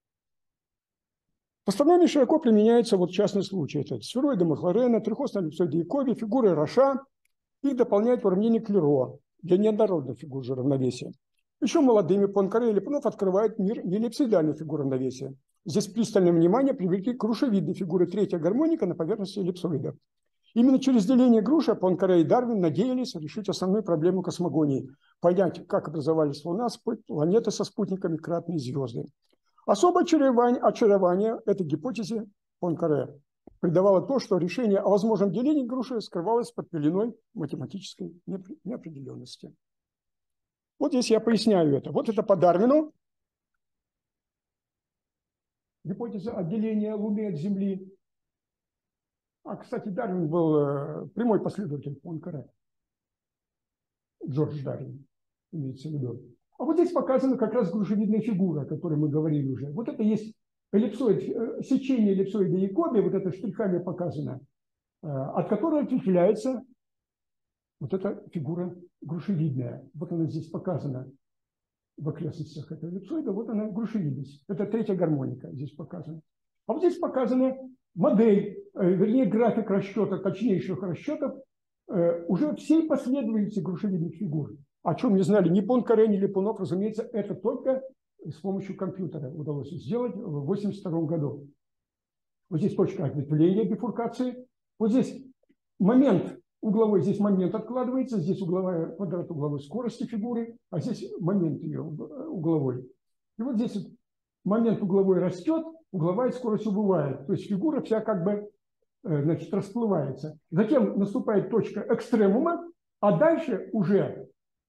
В астрономии широко применяются вот частные случаи. Это сфероиды Макларена, трехосные эллипсоиды Якоби, фигуры Роша. Их дополняет уравнение Клеро для неоднородных фигур же равновесия. Еще молодыми Пуанкаре и Липунов открывают мир неэллипсоидальных фигур равновесия. Здесь пристальное внимание привлекли грушевидные фигуры третья гармоника на поверхности эллипсоида. Именно через деление груши Пуанкаре и Дарвин надеялись решить основную проблему космогонии – понять, как образовались Луна, планеты со спутниками, кратные звезды. Особое очарование, очарование этой гипотезе Пуанкаре придавало то, что решение о возможном делении груши скрывалось под пеленой математической неопределенности. Вот здесь я поясняю это. Вот это по Дарвину. Гипотеза отделения Луны от Земли. А, кстати, Дарвин был прямой последователь Пуанкаре. Джордж Дарвин, имеется в виду. А вот здесь показана как раз грушевидная фигура, о которой мы говорили уже. Вот это есть эллипсоид, сечение эллипсоида Якоби, вот это штрихами показано, от которой ответвляется вот эта фигура грушевидная. Вот она здесь показана в окрестностях этого эллипсоида, вот она грушевидность. Это третья гармоника здесь показана. А вот здесь показана модель, вернее, график расчета, точнейших расчетов уже всей последовательности грушевидных фигур. О чем не знали ни Пуанкаре, ни Липунов, разумеется, это только с помощью компьютера удалось сделать в восемьдесят втором году. Вот здесь точка ответвления бифуркации. Вот здесь момент угловой, здесь момент откладывается, здесь угловая, квадрат угловой скорости фигуры, а здесь момент ее угловой. И вот здесь момент угловой растет, угловая скорость убывает. То есть фигура вся как бы, значит, расплывается. Затем наступает точка экстремума, а дальше уже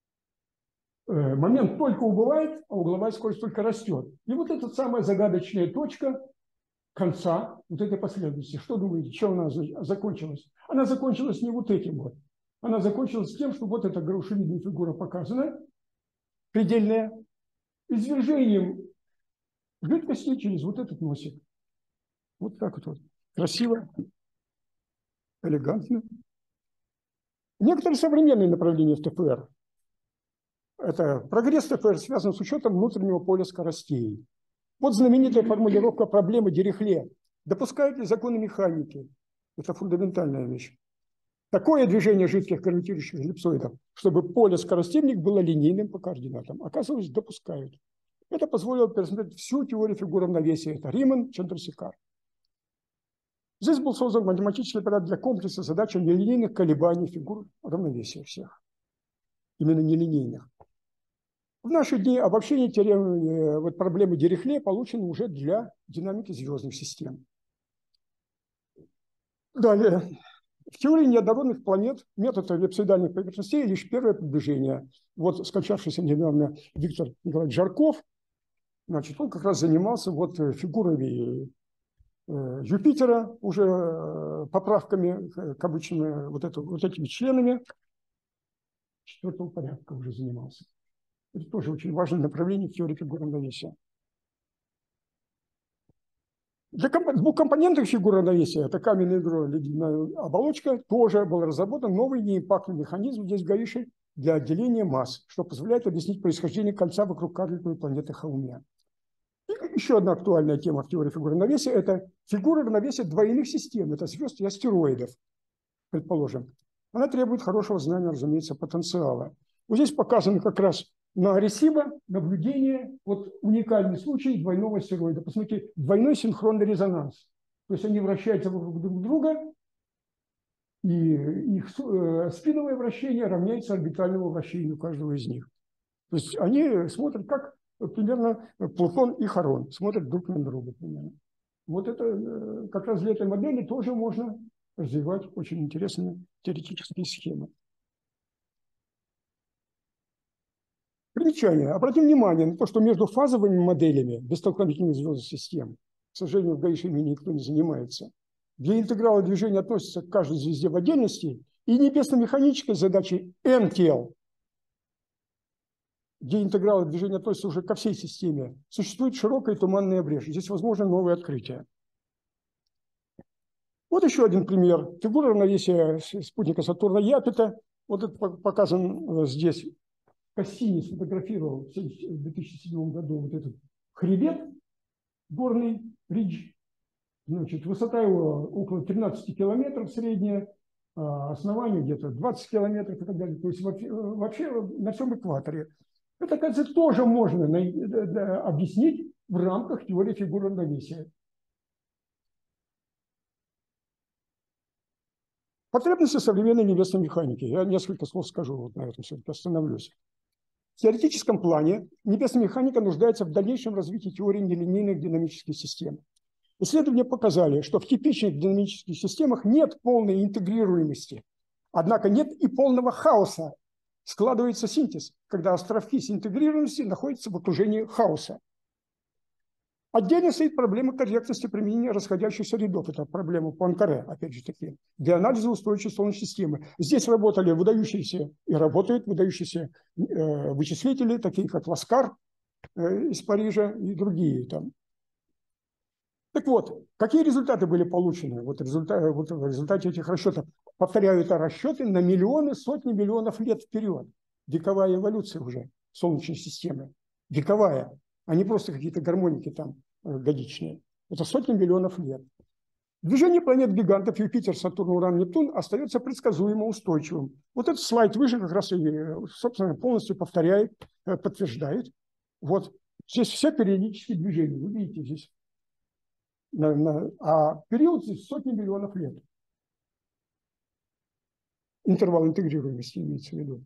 момент только убывает, а угловая скорость только растет. И вот эта самая загадочная точка конца вот этой последовательности. Что думаете, что она закончилась? Она закончилась не вот этим вот. Она закончилась тем, что вот эта грушевидная фигура показана, предельная, извержением жидкости через вот этот носик. Вот так вот. Красиво, элегантно. Некоторые современные направления в ТФР. Это прогресс ТФР связан с учетом внутреннего поля скоростей. Вот знаменитая формулировка проблемы Дирихле. Допускают ли законы механики? Это фундаментальная вещь. Такое движение жидких гравитирующих эллипсоидов, чтобы поле скоростей в них было линейным по координатам. Оказывается, допускают. Это позволило пересмотреть всю теорию фигур равновесия. Это Риман, Чандрасекар. Здесь был создан математический аппарат для комплекса задач нелинейных колебаний фигур равновесия всех. Именно нелинейных. В наши дни обобщение теоремы, вот, проблемы Дирихле получено уже для динамики звездных систем. Далее. В теории неоднородных планет метод эллипсоидальных поверхностей лишь первое приближение. Вот скончавшийся недавно Виктор Николаевич Жарков, значит, он как раз занимался вот фигурами Юпитера, уже поправками к обычным вот, это, вот этими членами. Четвертого порядка уже занимался. Это тоже очень важное направление в теории фигур равновесия. Для двухкомпонентных фигур равновесия, это каменная ядро, ледяная оболочка, тоже был разработан новый неимпактный механизм здесь в ГАИШе для отделения масс, что позволяет объяснить происхождение кольца вокруг карликовой планеты Хаумя. И еще одна актуальная тема в теории фигур равновесия – это фигура равновесия двойных систем, это звезд и астероидов, предположим. Она требует хорошего знания, разумеется, потенциала. Вот здесь показаны как раз на Аресибо наблюдение, вот уникальный случай двойного астероида. Посмотрите, двойной синхронный резонанс. То есть они вращаются вокруг друг друга, и их спиновое вращение равняется орбитальному вращению каждого из них. То есть они смотрят, как примерно Плутон и Харон смотрят друг на друга примерно. Вот это как раз для этой модели тоже можно развивать очень интересные теоретические схемы. Примечание. Обратим внимание на то, что между фазовыми моделями бестолковительных звездных систем, к сожалению, в Гаишиме никто не занимается, где интегралы движения относятся к каждой звезде в отдельности, и небесно-механической задачей эн тел, где интегралы движения относятся уже ко всей системе, существует широкая туманная брешь. Здесь возможно новые открытия. Вот еще один пример. Фигура равновесия спутника Сатурна Япита. Вот это показан здесь. Кассини сфотографировал в две тысячи седьмом году вот этот хребет, горный ридж. Значит, высота его около тринадцати километров средняя, а основание где-то двадцать километров и так далее. То есть вообще, вообще на всем экваторе. Это, кажется, тоже можно объяснить в рамках теории фигур равновесия. Потребности современной небесной механики. Я несколько слов скажу, вот на этом все-таки остановлюсь. В теоретическом плане небесная механика нуждается в дальнейшем развитии теории нелинейных динамических систем. Исследования показали, что в типичных динамических системах нет полной интегрируемости, однако нет и полного хаоса. Складывается синтез, когда островки синтегрируемости находятся в окружении хаоса. Отдельно стоит проблема корректности применения расходящихся рядов. Это проблема Пуанкаре, опять же таки, для анализа устойчивой Солнечной системы. Здесь работали выдающиеся и работают выдающиеся э, вычислители, такие как Ласкар э, из Парижа и другие там. Так вот, какие результаты были получены вот, результат, вот в результате этих расчетов? Повторяю, это расчеты на миллионы, сотни миллионов лет вперед. Вековая эволюция уже Солнечной системы. Вековая, а не просто какие-то гармоники там э, годичные. Это сотни миллионов лет. Движение планет-гигантов Юпитер, Сатурн, Уран, Нептун остается предсказуемо устойчивым. Вот этот слайд выше как раз и, собственно, полностью повторяет, э, подтверждает. Вот здесь все периодические движения. Вы видите здесь. На, на, а период здесь сотни миллионов лет. Интервал интегрируемости имеется в виду.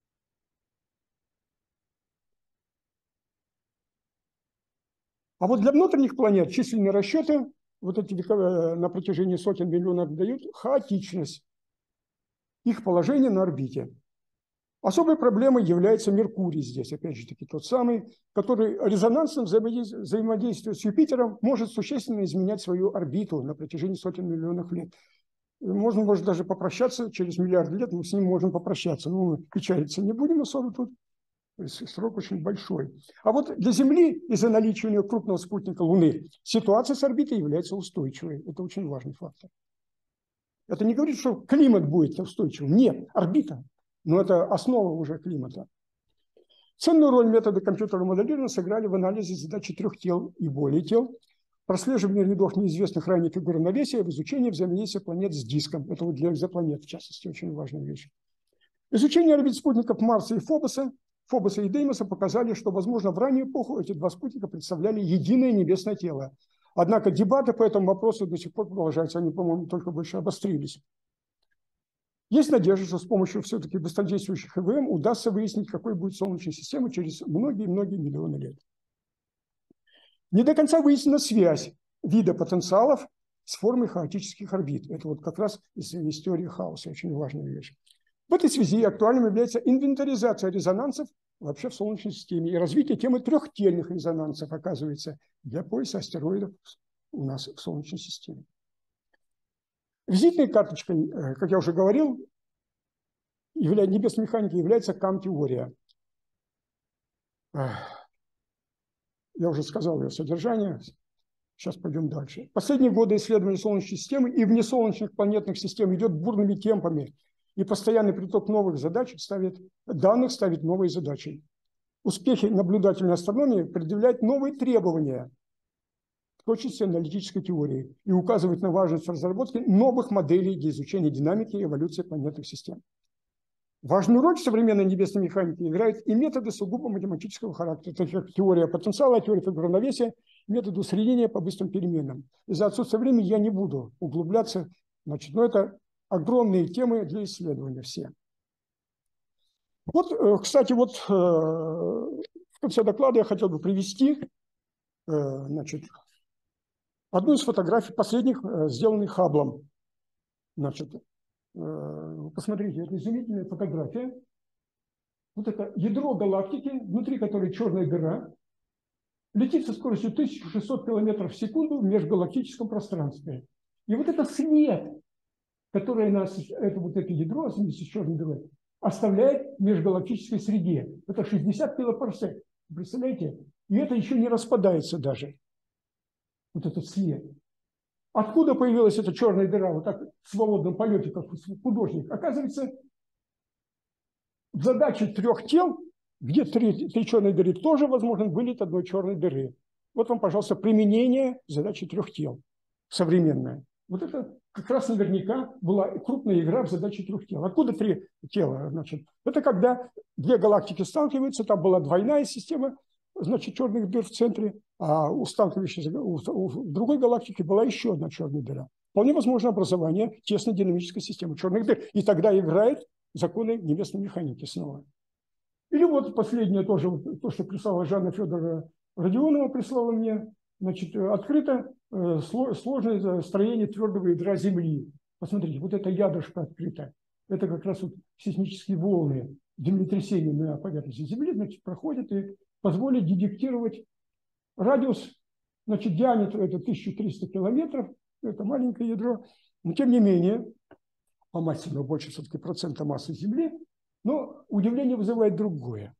А вот для внутренних планет численные расчеты вот эти на протяжении сотен миллионов дают хаотичность их положения на орбите. Особой проблемой является Меркурий здесь, опять же таки тот самый, который резонансным взаимодействием с Юпитером может существенно изменять свою орбиту на протяжении сотен миллионов лет. Можно, может, даже попрощаться через миллиарды лет, мы с ним можем попрощаться. Ну, печалиться не будем особо тут. Срок очень большой. А вот для Земли, из-за наличия у нее крупного спутника Луны, ситуация с орбитой является устойчивой. Это очень важный фактор. Это не говорит, что климат будет устойчивым. Нет, орбита. Но это основа уже климата. Ценную роль методы компьютерного моделирования сыграли в анализе задачи трех тел и более тел, прослеживание рядов неизвестных ранее фигур равновесия, в изучении взаимодействия планет с диском. Это вот для экзопланет, в частности, очень важная вещь. Изучение орбит спутников Марса и Фобоса, Фобоса и Деймоса показали, что, возможно, в раннюю эпоху эти два спутника представляли единое небесное тело. Однако дебаты по этому вопросу до сих пор продолжаются, они, по-моему, только больше обострились. Есть надежда, что с помощью все-таки быстродействующих И В М удастся выяснить, какой будет Солнечная система через многие-многие миллионы лет. Не до конца выяснена связь вида потенциалов с формой хаотических орбит. Это вот как раз из, из теории хаоса, очень важная вещь. В этой связи актуальным является инвентаризация резонансов вообще в Солнечной системе и развитие темы трехтельных резонансов, оказывается, для пояса астероидов у нас в Солнечной системе. Визитной карточкой, как я уже говорил, небесной механики является кам-теория. Я уже сказал ее содержание. Сейчас пойдем дальше. Последние годы исследования Солнечной системы и внесолнечных планетных систем идет бурными темпами, и постоянный приток новых задач ставит, данных ставит новые задачи. Успехи наблюдательной астрономии предъявляют новые требования к точности аналитической теории и указывают на важность разработки новых моделей для изучения динамики и эволюции планетных систем. Важную роль в современной небесной механике играют и методы сугубо математического характера, такие как теория потенциала, теория фигур равновесия, методы усреднения по быстрым переменам. Из-за отсутствия времени я не буду углубляться, значит, но это огромные темы для исследования все. Вот, кстати, вот в конце доклада я хотел бы привести, значит, одну из фотографий последних, сделанных Хабблом. Значит, посмотрите, это изумительная фотография. Вот это ядро галактики, внутри которой черная дыра, летит со скоростью тысяча шестьсот километров в секунду в межгалактическом пространстве. И вот это свет, который нас, это вот это ядро вместе с черной дырой, оставляет в межгалактической среде. Это шестьдесят килопарсек. Представляете? И это еще не распадается даже. Вот этот свет. Откуда появилась эта черная дыра, вот так в свободном полете, как художник? Оказывается, в задаче трех тел, где три, три черные дыры, тоже возможен вылет одной черной дыры. Вот вам, пожалуйста, применение задачи трех тел современное. Вот это как раз наверняка была крупная игра в задаче трех тел. Откуда три тела? Значит, это когда две галактики сталкиваются, там была двойная система, значит, черных дыр в центре, а у сталкивающейся у, у другой галактики была еще одна черная дыра. Вполне возможно образование тесной динамической системы черных дыр. И тогда играет законы небесной механики снова. Или вот последнее тоже, то, что прислала Жанна Федоровна Родионова, прислала мне, значит, открыто э, сложное строение твердого ядра Земли. Посмотрите, вот это ядрышко открыто. Это как раз вот сейсмические волны, землетрясения на поверхности Земли, значит, проходят и позволят детектировать радиус, значит, диаметр это тысяча триста километров, это маленькое ядро, но тем не менее, по массе, но больше все-таки процента массы Земли, но удивление вызывает другое.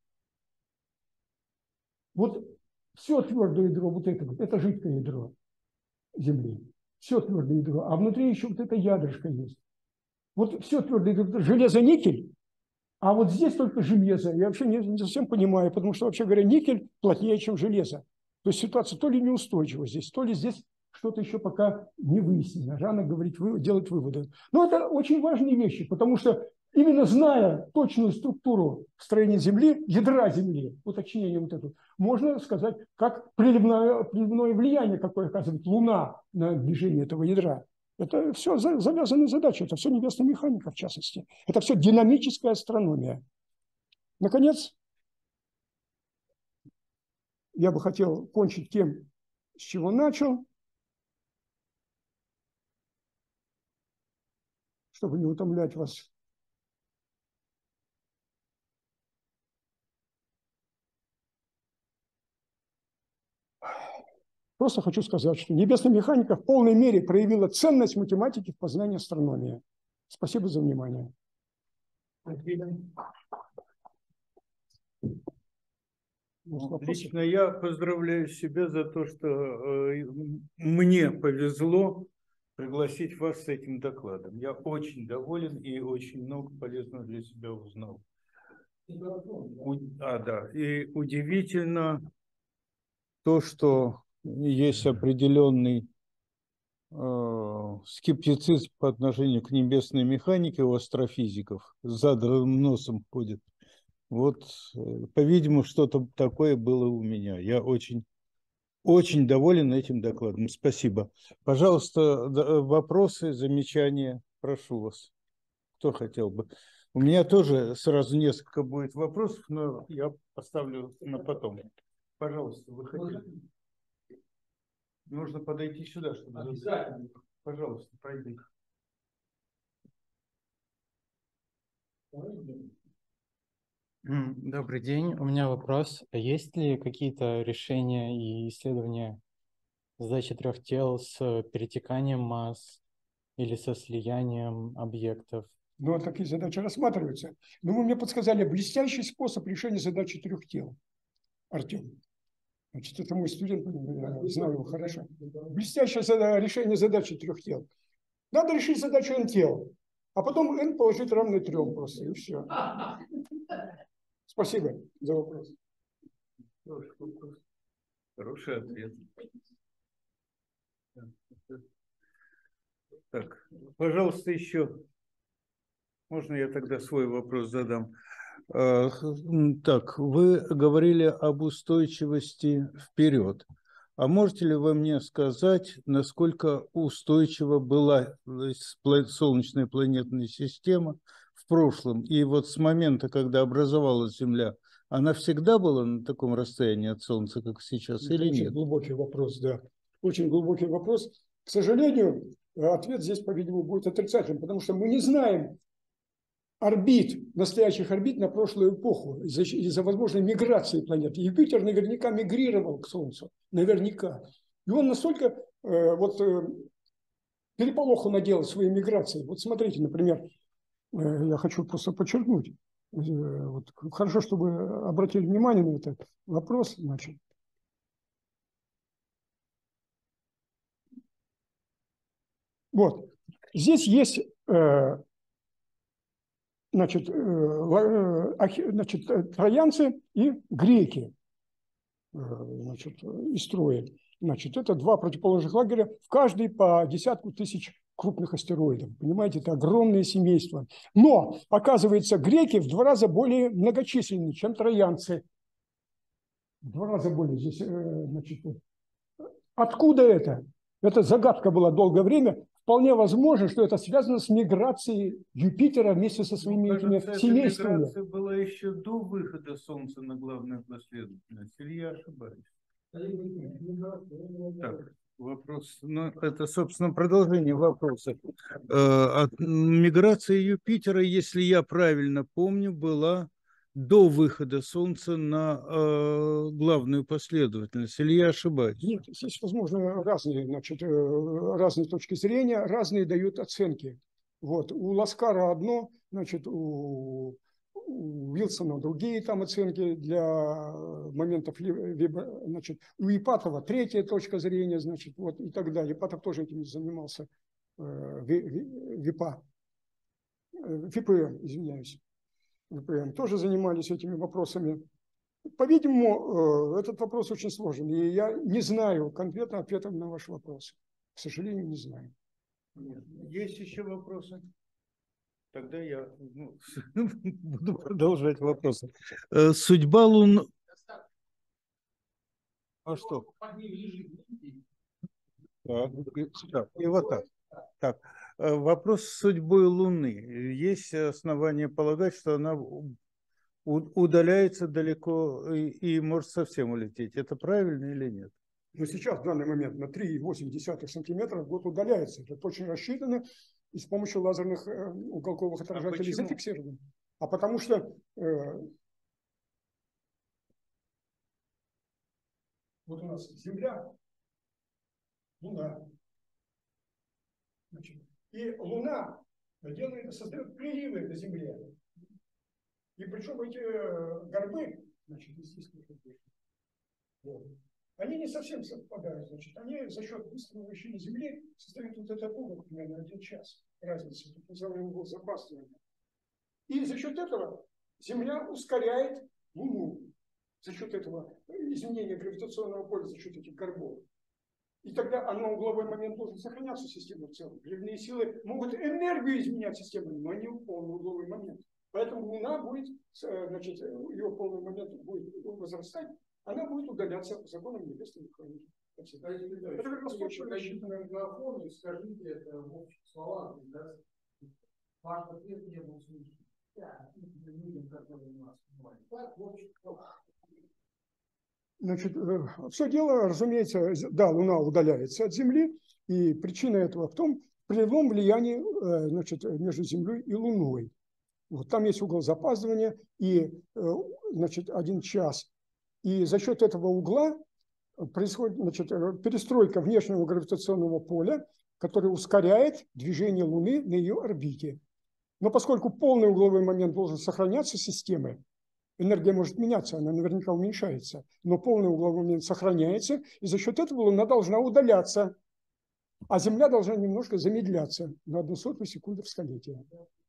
Вот все твердое ядро, вот это вот, это жидкое ядро Земли, все твердое ядро, а внутри еще вот это ядрышко есть. Вот все твердое ядро, железо-никель, а вот здесь только железо. Я вообще не, не совсем понимаю, потому что, вообще говоря, никель плотнее, чем железо. То есть ситуация то ли неустойчива здесь, то ли здесь что-то еще пока не выяснено. Рано говорить, делать выводы. Но это очень важные вещи, потому что именно зная точную структуру строения Земли, ядра Земли, уточнение вот это, можно сказать, как приливное, приливное влияние, какое оказывает Луна на движение этого ядра. Это все завязанные задачи, это все небесная механика, в частности. Это все динамическая астрономия. Наконец, я бы хотел кончить тем, с чего начал, чтобы не утомлять вас. Просто хочу сказать, что небесная механика в полной мере проявила ценность математики в познании астрономии. Спасибо за внимание. Лично я поздравляю себя за то, что э, мне повезло пригласить вас с этим докладом. Я очень доволен и очень много полезного для себя узнал. У, а, да. И удивительно то, что есть определенный э, скептицизм по отношению к небесной механике у астрофизиков. С задранным носом ходят. Вот, по-видимому, что-то такое было у меня. Я очень, очень доволен этим докладом. Спасибо. Пожалуйста, вопросы, замечания, прошу вас. Кто хотел бы? У меня тоже сразу несколько будет вопросов, но я поставлю на потом. Пожалуйста, выходите. Нужно подойти сюда, чтобы... Обязательно. Пожалуйста, пройдите. Добрый день. У меня вопрос. Есть ли какие-то решения и исследования задачи трех тел с перетеканием масс или со слиянием объектов? Ну, такие задачи рассматриваются. Но вы мне подсказали блестящий способ решения задачи трех тел, Артем. Значит, это мой студент, я знаю его хорошо. Блестящее решение задачи трех тел. Надо решить задачу n тел, а потом n положить равно трем просто, и все. Спасибо за вопрос. Хороший ответ. Так, пожалуйста, еще. Можно я тогда свой вопрос задам? Так, вы говорили об устойчивости вперед. А можете ли вы мне сказать, насколько устойчива была Солнечная планетная система в прошлом? И вот с момента, когда образовалась Земля, она всегда была на таком расстоянии от Солнца, как сейчас, Это или очень нет? глубокий вопрос, да. Очень глубокий вопрос. К сожалению, ответ здесь, по-видимому, будет отрицательным, потому что мы не знаем орбит, настоящих орбит на прошлую эпоху из-за, из-за возможной миграции планеты. Юпитер наверняка мигрировал к Солнцу, наверняка. И он настолько э, вот э, переполоху наделал своей миграцией. Вот смотрите, например, э, я хочу просто подчеркнуть, э, вот, хорошо, что вы обратили внимание на этот вопрос, значит. Вот, здесь есть э, значит, э, значит, троянцы и греки, э, значит, из Трои. Значит, это два противоположных лагеря, в каждый по десятку тысяч крупных астероидов. Понимаете, это огромное семейство. Но, оказывается, греки в два раза более многочисленны, чем троянцы. В два раза более. Здесь, э, значит, откуда это? Это загадка была долгое время. Вполне возможно, что это связано с миграцией Юпитера вместе со своими ну, этими кажется, семействами. Эта миграция была еще до выхода Солнца на главную последовательность. Или я ошибаюсь? Так, вопрос. Ну, это, собственно, продолжение вопроса. Э, от, миграция Юпитера, если я правильно помню, была до выхода Солнца на э, главную последовательность. Или я ошибаюсь? Нет, здесь, возможно, разные, значит, разные точки зрения, разные дают оценки. Вот. У Ласкара одно, значит, у, у Уилсона другие там оценки для моментов, значит, у Ипатова третья точка зрения, значит, вот и так далее. Ипатов тоже этим занимался, ВИПА, ВИПМ, извиняюсь, ВИПМ, тоже занимались этими вопросами. По-видимому, этот вопрос очень сложен, и я не знаю конкретно ответа на ваш вопрос. К сожалению, не знаю. Есть еще вопросы? Тогда я ну, буду продолжать вопросы. Судьба Луны... А что? Так, и вот так. Так. Вопрос с судьбой Луны. Есть основания полагать, что она удаляется далеко и, и может совсем улететь. Это правильно или нет? Но сейчас, в данный момент, на три целых восемь десятых сантиметра год удаляется. Это очень рассчитано и с помощью лазерных э, уголковых отражателей а зафиксировано. А потому что э, вот у нас Земля, Луна. Значит, и Луна делает, создает приливы на Земле. И причем эти горбы, значит, естественно, вот, они не совсем совпадают. Значит, они за счет быстрого вращения Земли создают вот этот угол примерно один час. Разница, так называемый угол запасывания. И за счет этого Земля ускоряет Луну. За счет этого изменения гравитационного поля, за счет этих горбов. И тогда оно угловой момент должен сохраняться в системе в целом. Приливные силы могут энергию изменять систему, но не полный угловой момент. Поэтому Луна будет, значит, ее полный момент будет возрастать, она будет удаляться по законам небесной механики. Это как раз очень рассчитано. Скажите это в общих словах, да? Ваш ответ не был слышен. Да, людям, которые у нас понимают. Так, в общих словах. Значит, все дело, разумеется, да, Луна удаляется от Земли, и причина этого в том, в приливном влиянии, значит, между Землей и Луной. Вот там есть угол запаздывания и, значит, один час. И за счет этого угла происходит, значит, перестройка внешнего гравитационного поля, который ускоряет движение Луны на ее орбите. Но поскольку полный угловой момент должен сохраняться системой, энергия может меняться, она наверняка уменьшается, но полный угловой момент сохраняется, и за счет этого Луна должна удаляться, а Земля должна немножко замедляться на одну сотую секунды в столетие.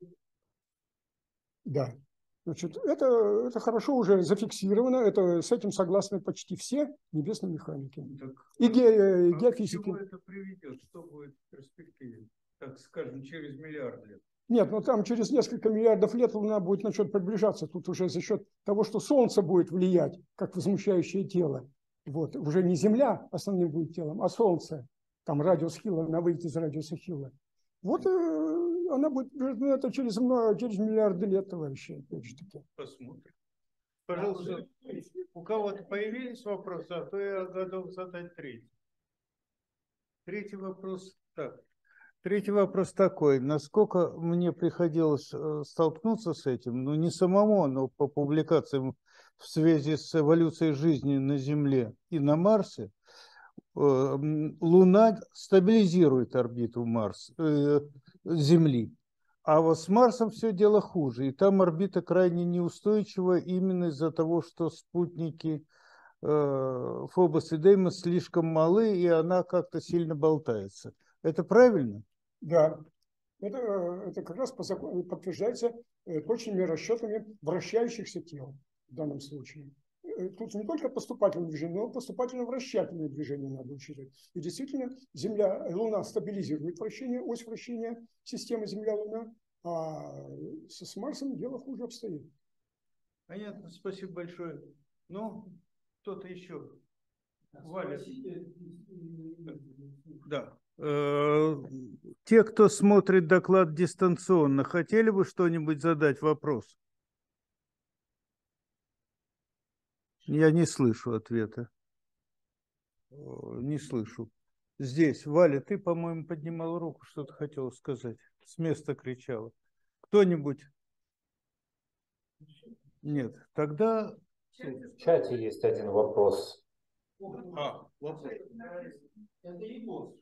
Да. Значит, это, это хорошо уже зафиксировано, это, с этим согласны почти все небесные механики. Так, и ге, а геофизики. К чему это приведет? Что будет в перспективе, так скажем, через миллиард лет? Нет, но там через несколько миллиардов лет Луна будет начать приближаться. Тут уже за счет того, что Солнце будет влиять, как возмущающее тело. Вот. Уже не Земля основным будет телом, а Солнце. Там радиус Хилла, она выйдет из радиуса Хилла. Вот э, она будет, ну, это через, много, через миллиарды лет, товарищи. Посмотрим. Пожалуйста, у кого-то появились вопросы, а то я готов задать третий. Третий вопрос. Так. Третий вопрос такой. Насколько мне приходилось столкнуться с этим, ну не самому, но по публикациям в связи с эволюцией жизни на Земле и на Марсе, Луна стабилизирует орбиту Марс, э, Земли. А вот с Марсом все дело хуже. И там орбита крайне неустойчива именно из-за того, что спутники э, Фобос и Деймос слишком малы, и она как-то сильно болтается. Это правильно? Да. Это, это как раз по закону подтверждается точными расчетами вращающихся тел в данном случае. Тут не только поступательное движение, но и поступательно-вращательное движение надо учитывать. И действительно, Земля, Луна стабилизирует вращение, ось вращения системы Земля-Луна, а с Марсом дело хуже обстоит. Понятно, спасибо большое. Ну, кто-то еще? Валя. Да. Те, кто смотрит доклад дистанционно, хотели бы что-нибудь задать вопрос? Я не слышу ответа. Не слышу. Здесь, Валя, ты, по-моему, поднимала руку, что-то хотела сказать. С места кричала. Кто-нибудь? Нет. Тогда... В чате есть один вопрос. А, вопрос. Это Егор.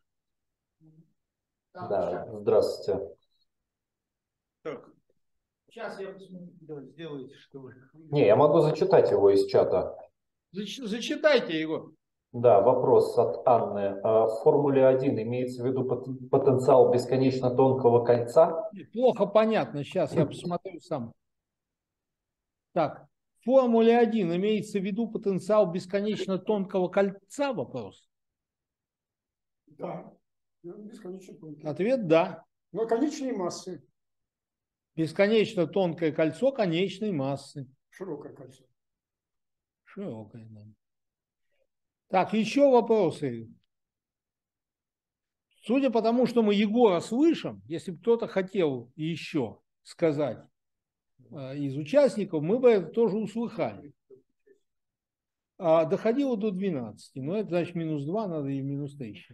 Да, здравствуйте. Так. Сейчас я посмотрю. Да, сделайте, что вы. Не, я могу зачитать его из чата. Зач- Зачитайте его. Да, вопрос от Анны. А в Формуле один имеется в виду пот- потенциал бесконечно тонкого кольца? Плохо понятно. Сейчас я посмотрю сам. Так. В Формуле один имеется в виду потенциал бесконечно тонкого кольца? Вопрос. Да. Бесконечно тонкий. Ответ да. Но конечные массы. Бесконечно тонкое кольцо конечной массы. Широкое кольцо. Широкое, да. Так, еще вопросы. Судя по тому, что мы Егора слышим, если бы кто-то хотел еще сказать э, из участников, мы бы это тоже услыхали. А доходило до двенадцати, но это значит минус два, надо и минус три еще.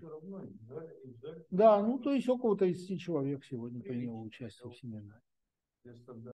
Да, ну то есть около тридцати человек сегодня приняло участие в семинаре.